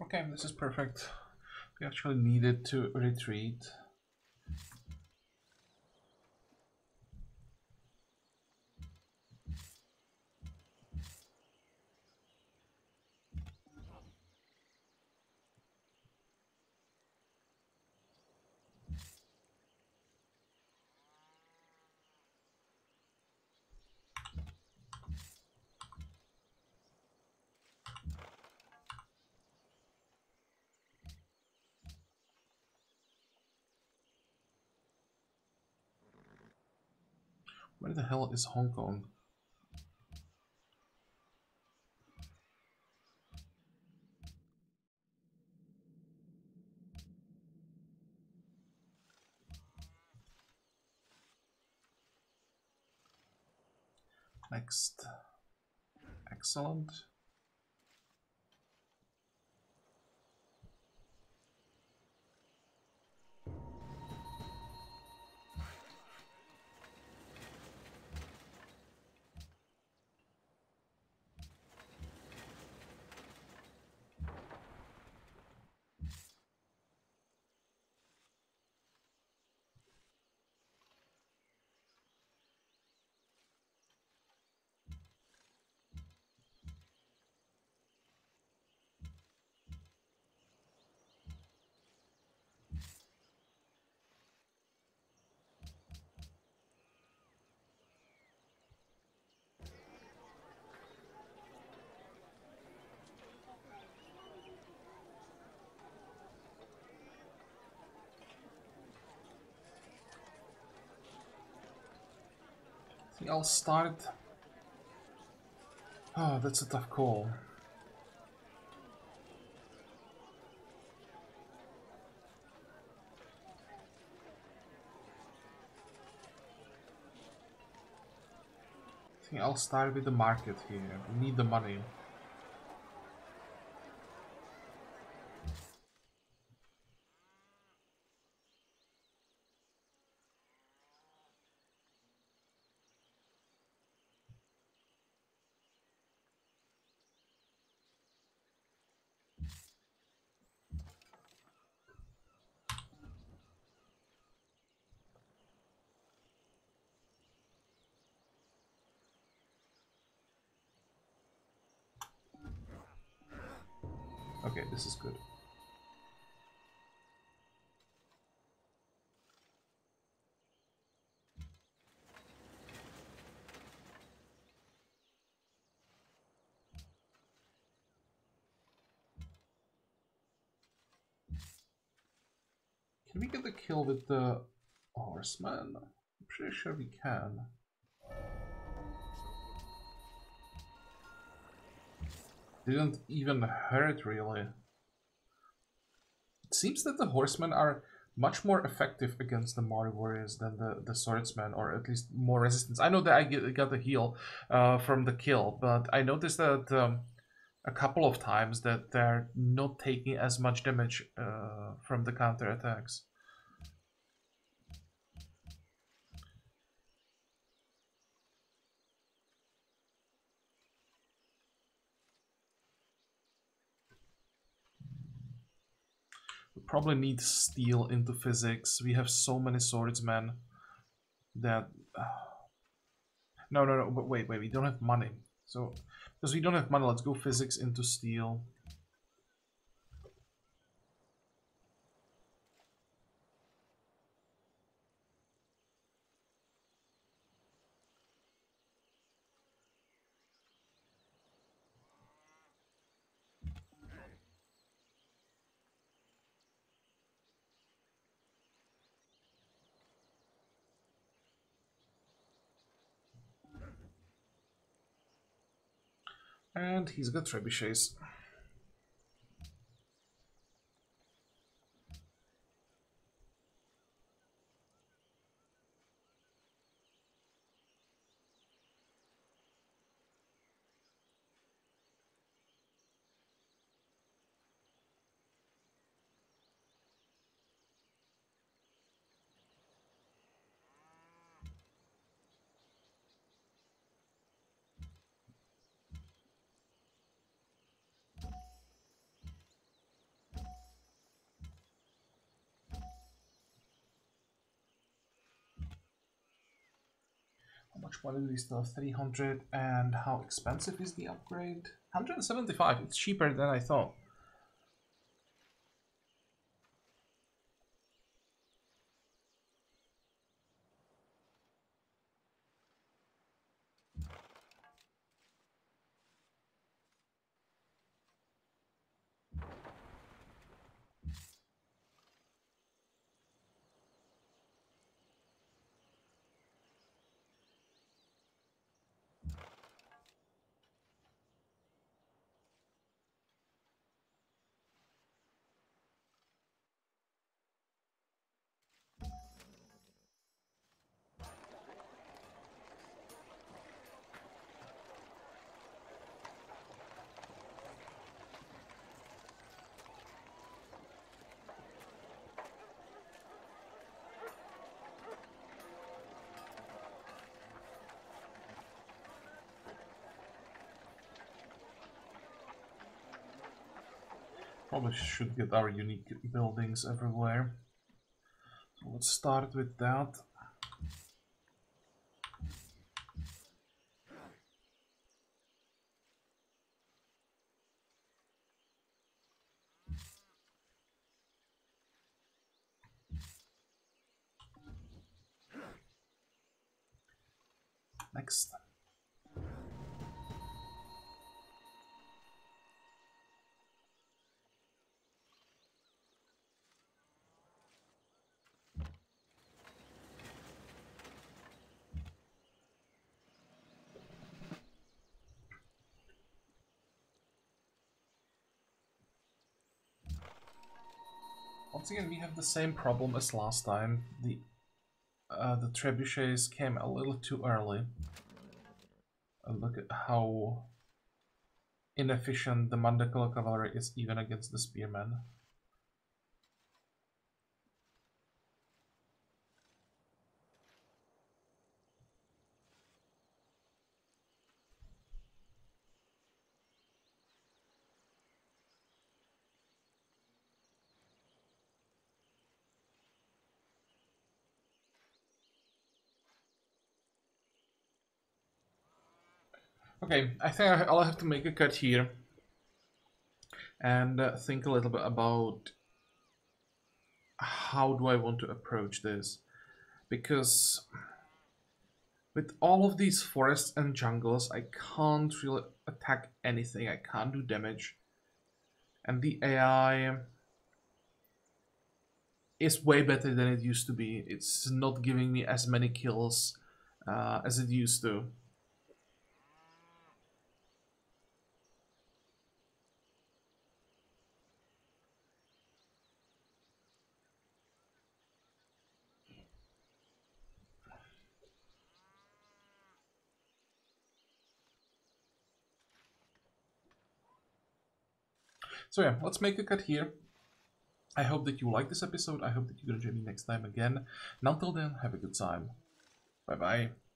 Okay, this is perfect. We actually needed to retreat. Where the hell is Hong Kong? Next. Excellent. I think I'll start. Oh, that's a tough call. I think I'll start with the market here. We need the money. Okay, this is good. Can we get the kill with the horseman? I'm pretty sure we can. Didn't even hurt really. It seems that the horsemen are much more effective against the Mori warriors than the swordsmen, or at least more resistance. I know that I got the heal from the kill, but I noticed that a couple of times that they're not taking as much damage from the counter attacks. We probably need steel into physics. We have so many swordsmen that... No, wait, we don't have money. So, because we don't have money, let's go physics into steel. And he's got trebuchets. much money do we still have? 300. And how expensive is the upgrade? 175. It's cheaper than I thought. Probably should get our unique buildings everywhere. So let's start with that. Next. Once again, we have the same problem as last time. The trebuchets came a little too early. Look at how inefficient the Mandacular cavalry is even against the spearmen. Okay, I think I'll have to make a cut here and think a little bit about how do I want to approach this, because with all of these forests and jungles I can't really attack anything, I can't do damage, and the AI is way better than it used to be. It's not giving me as many kills as it used to. So yeah, let's make a cut here. I hope that you like this episode. I hope that you're gonna join me next time again. And until then, have a good time. Bye bye.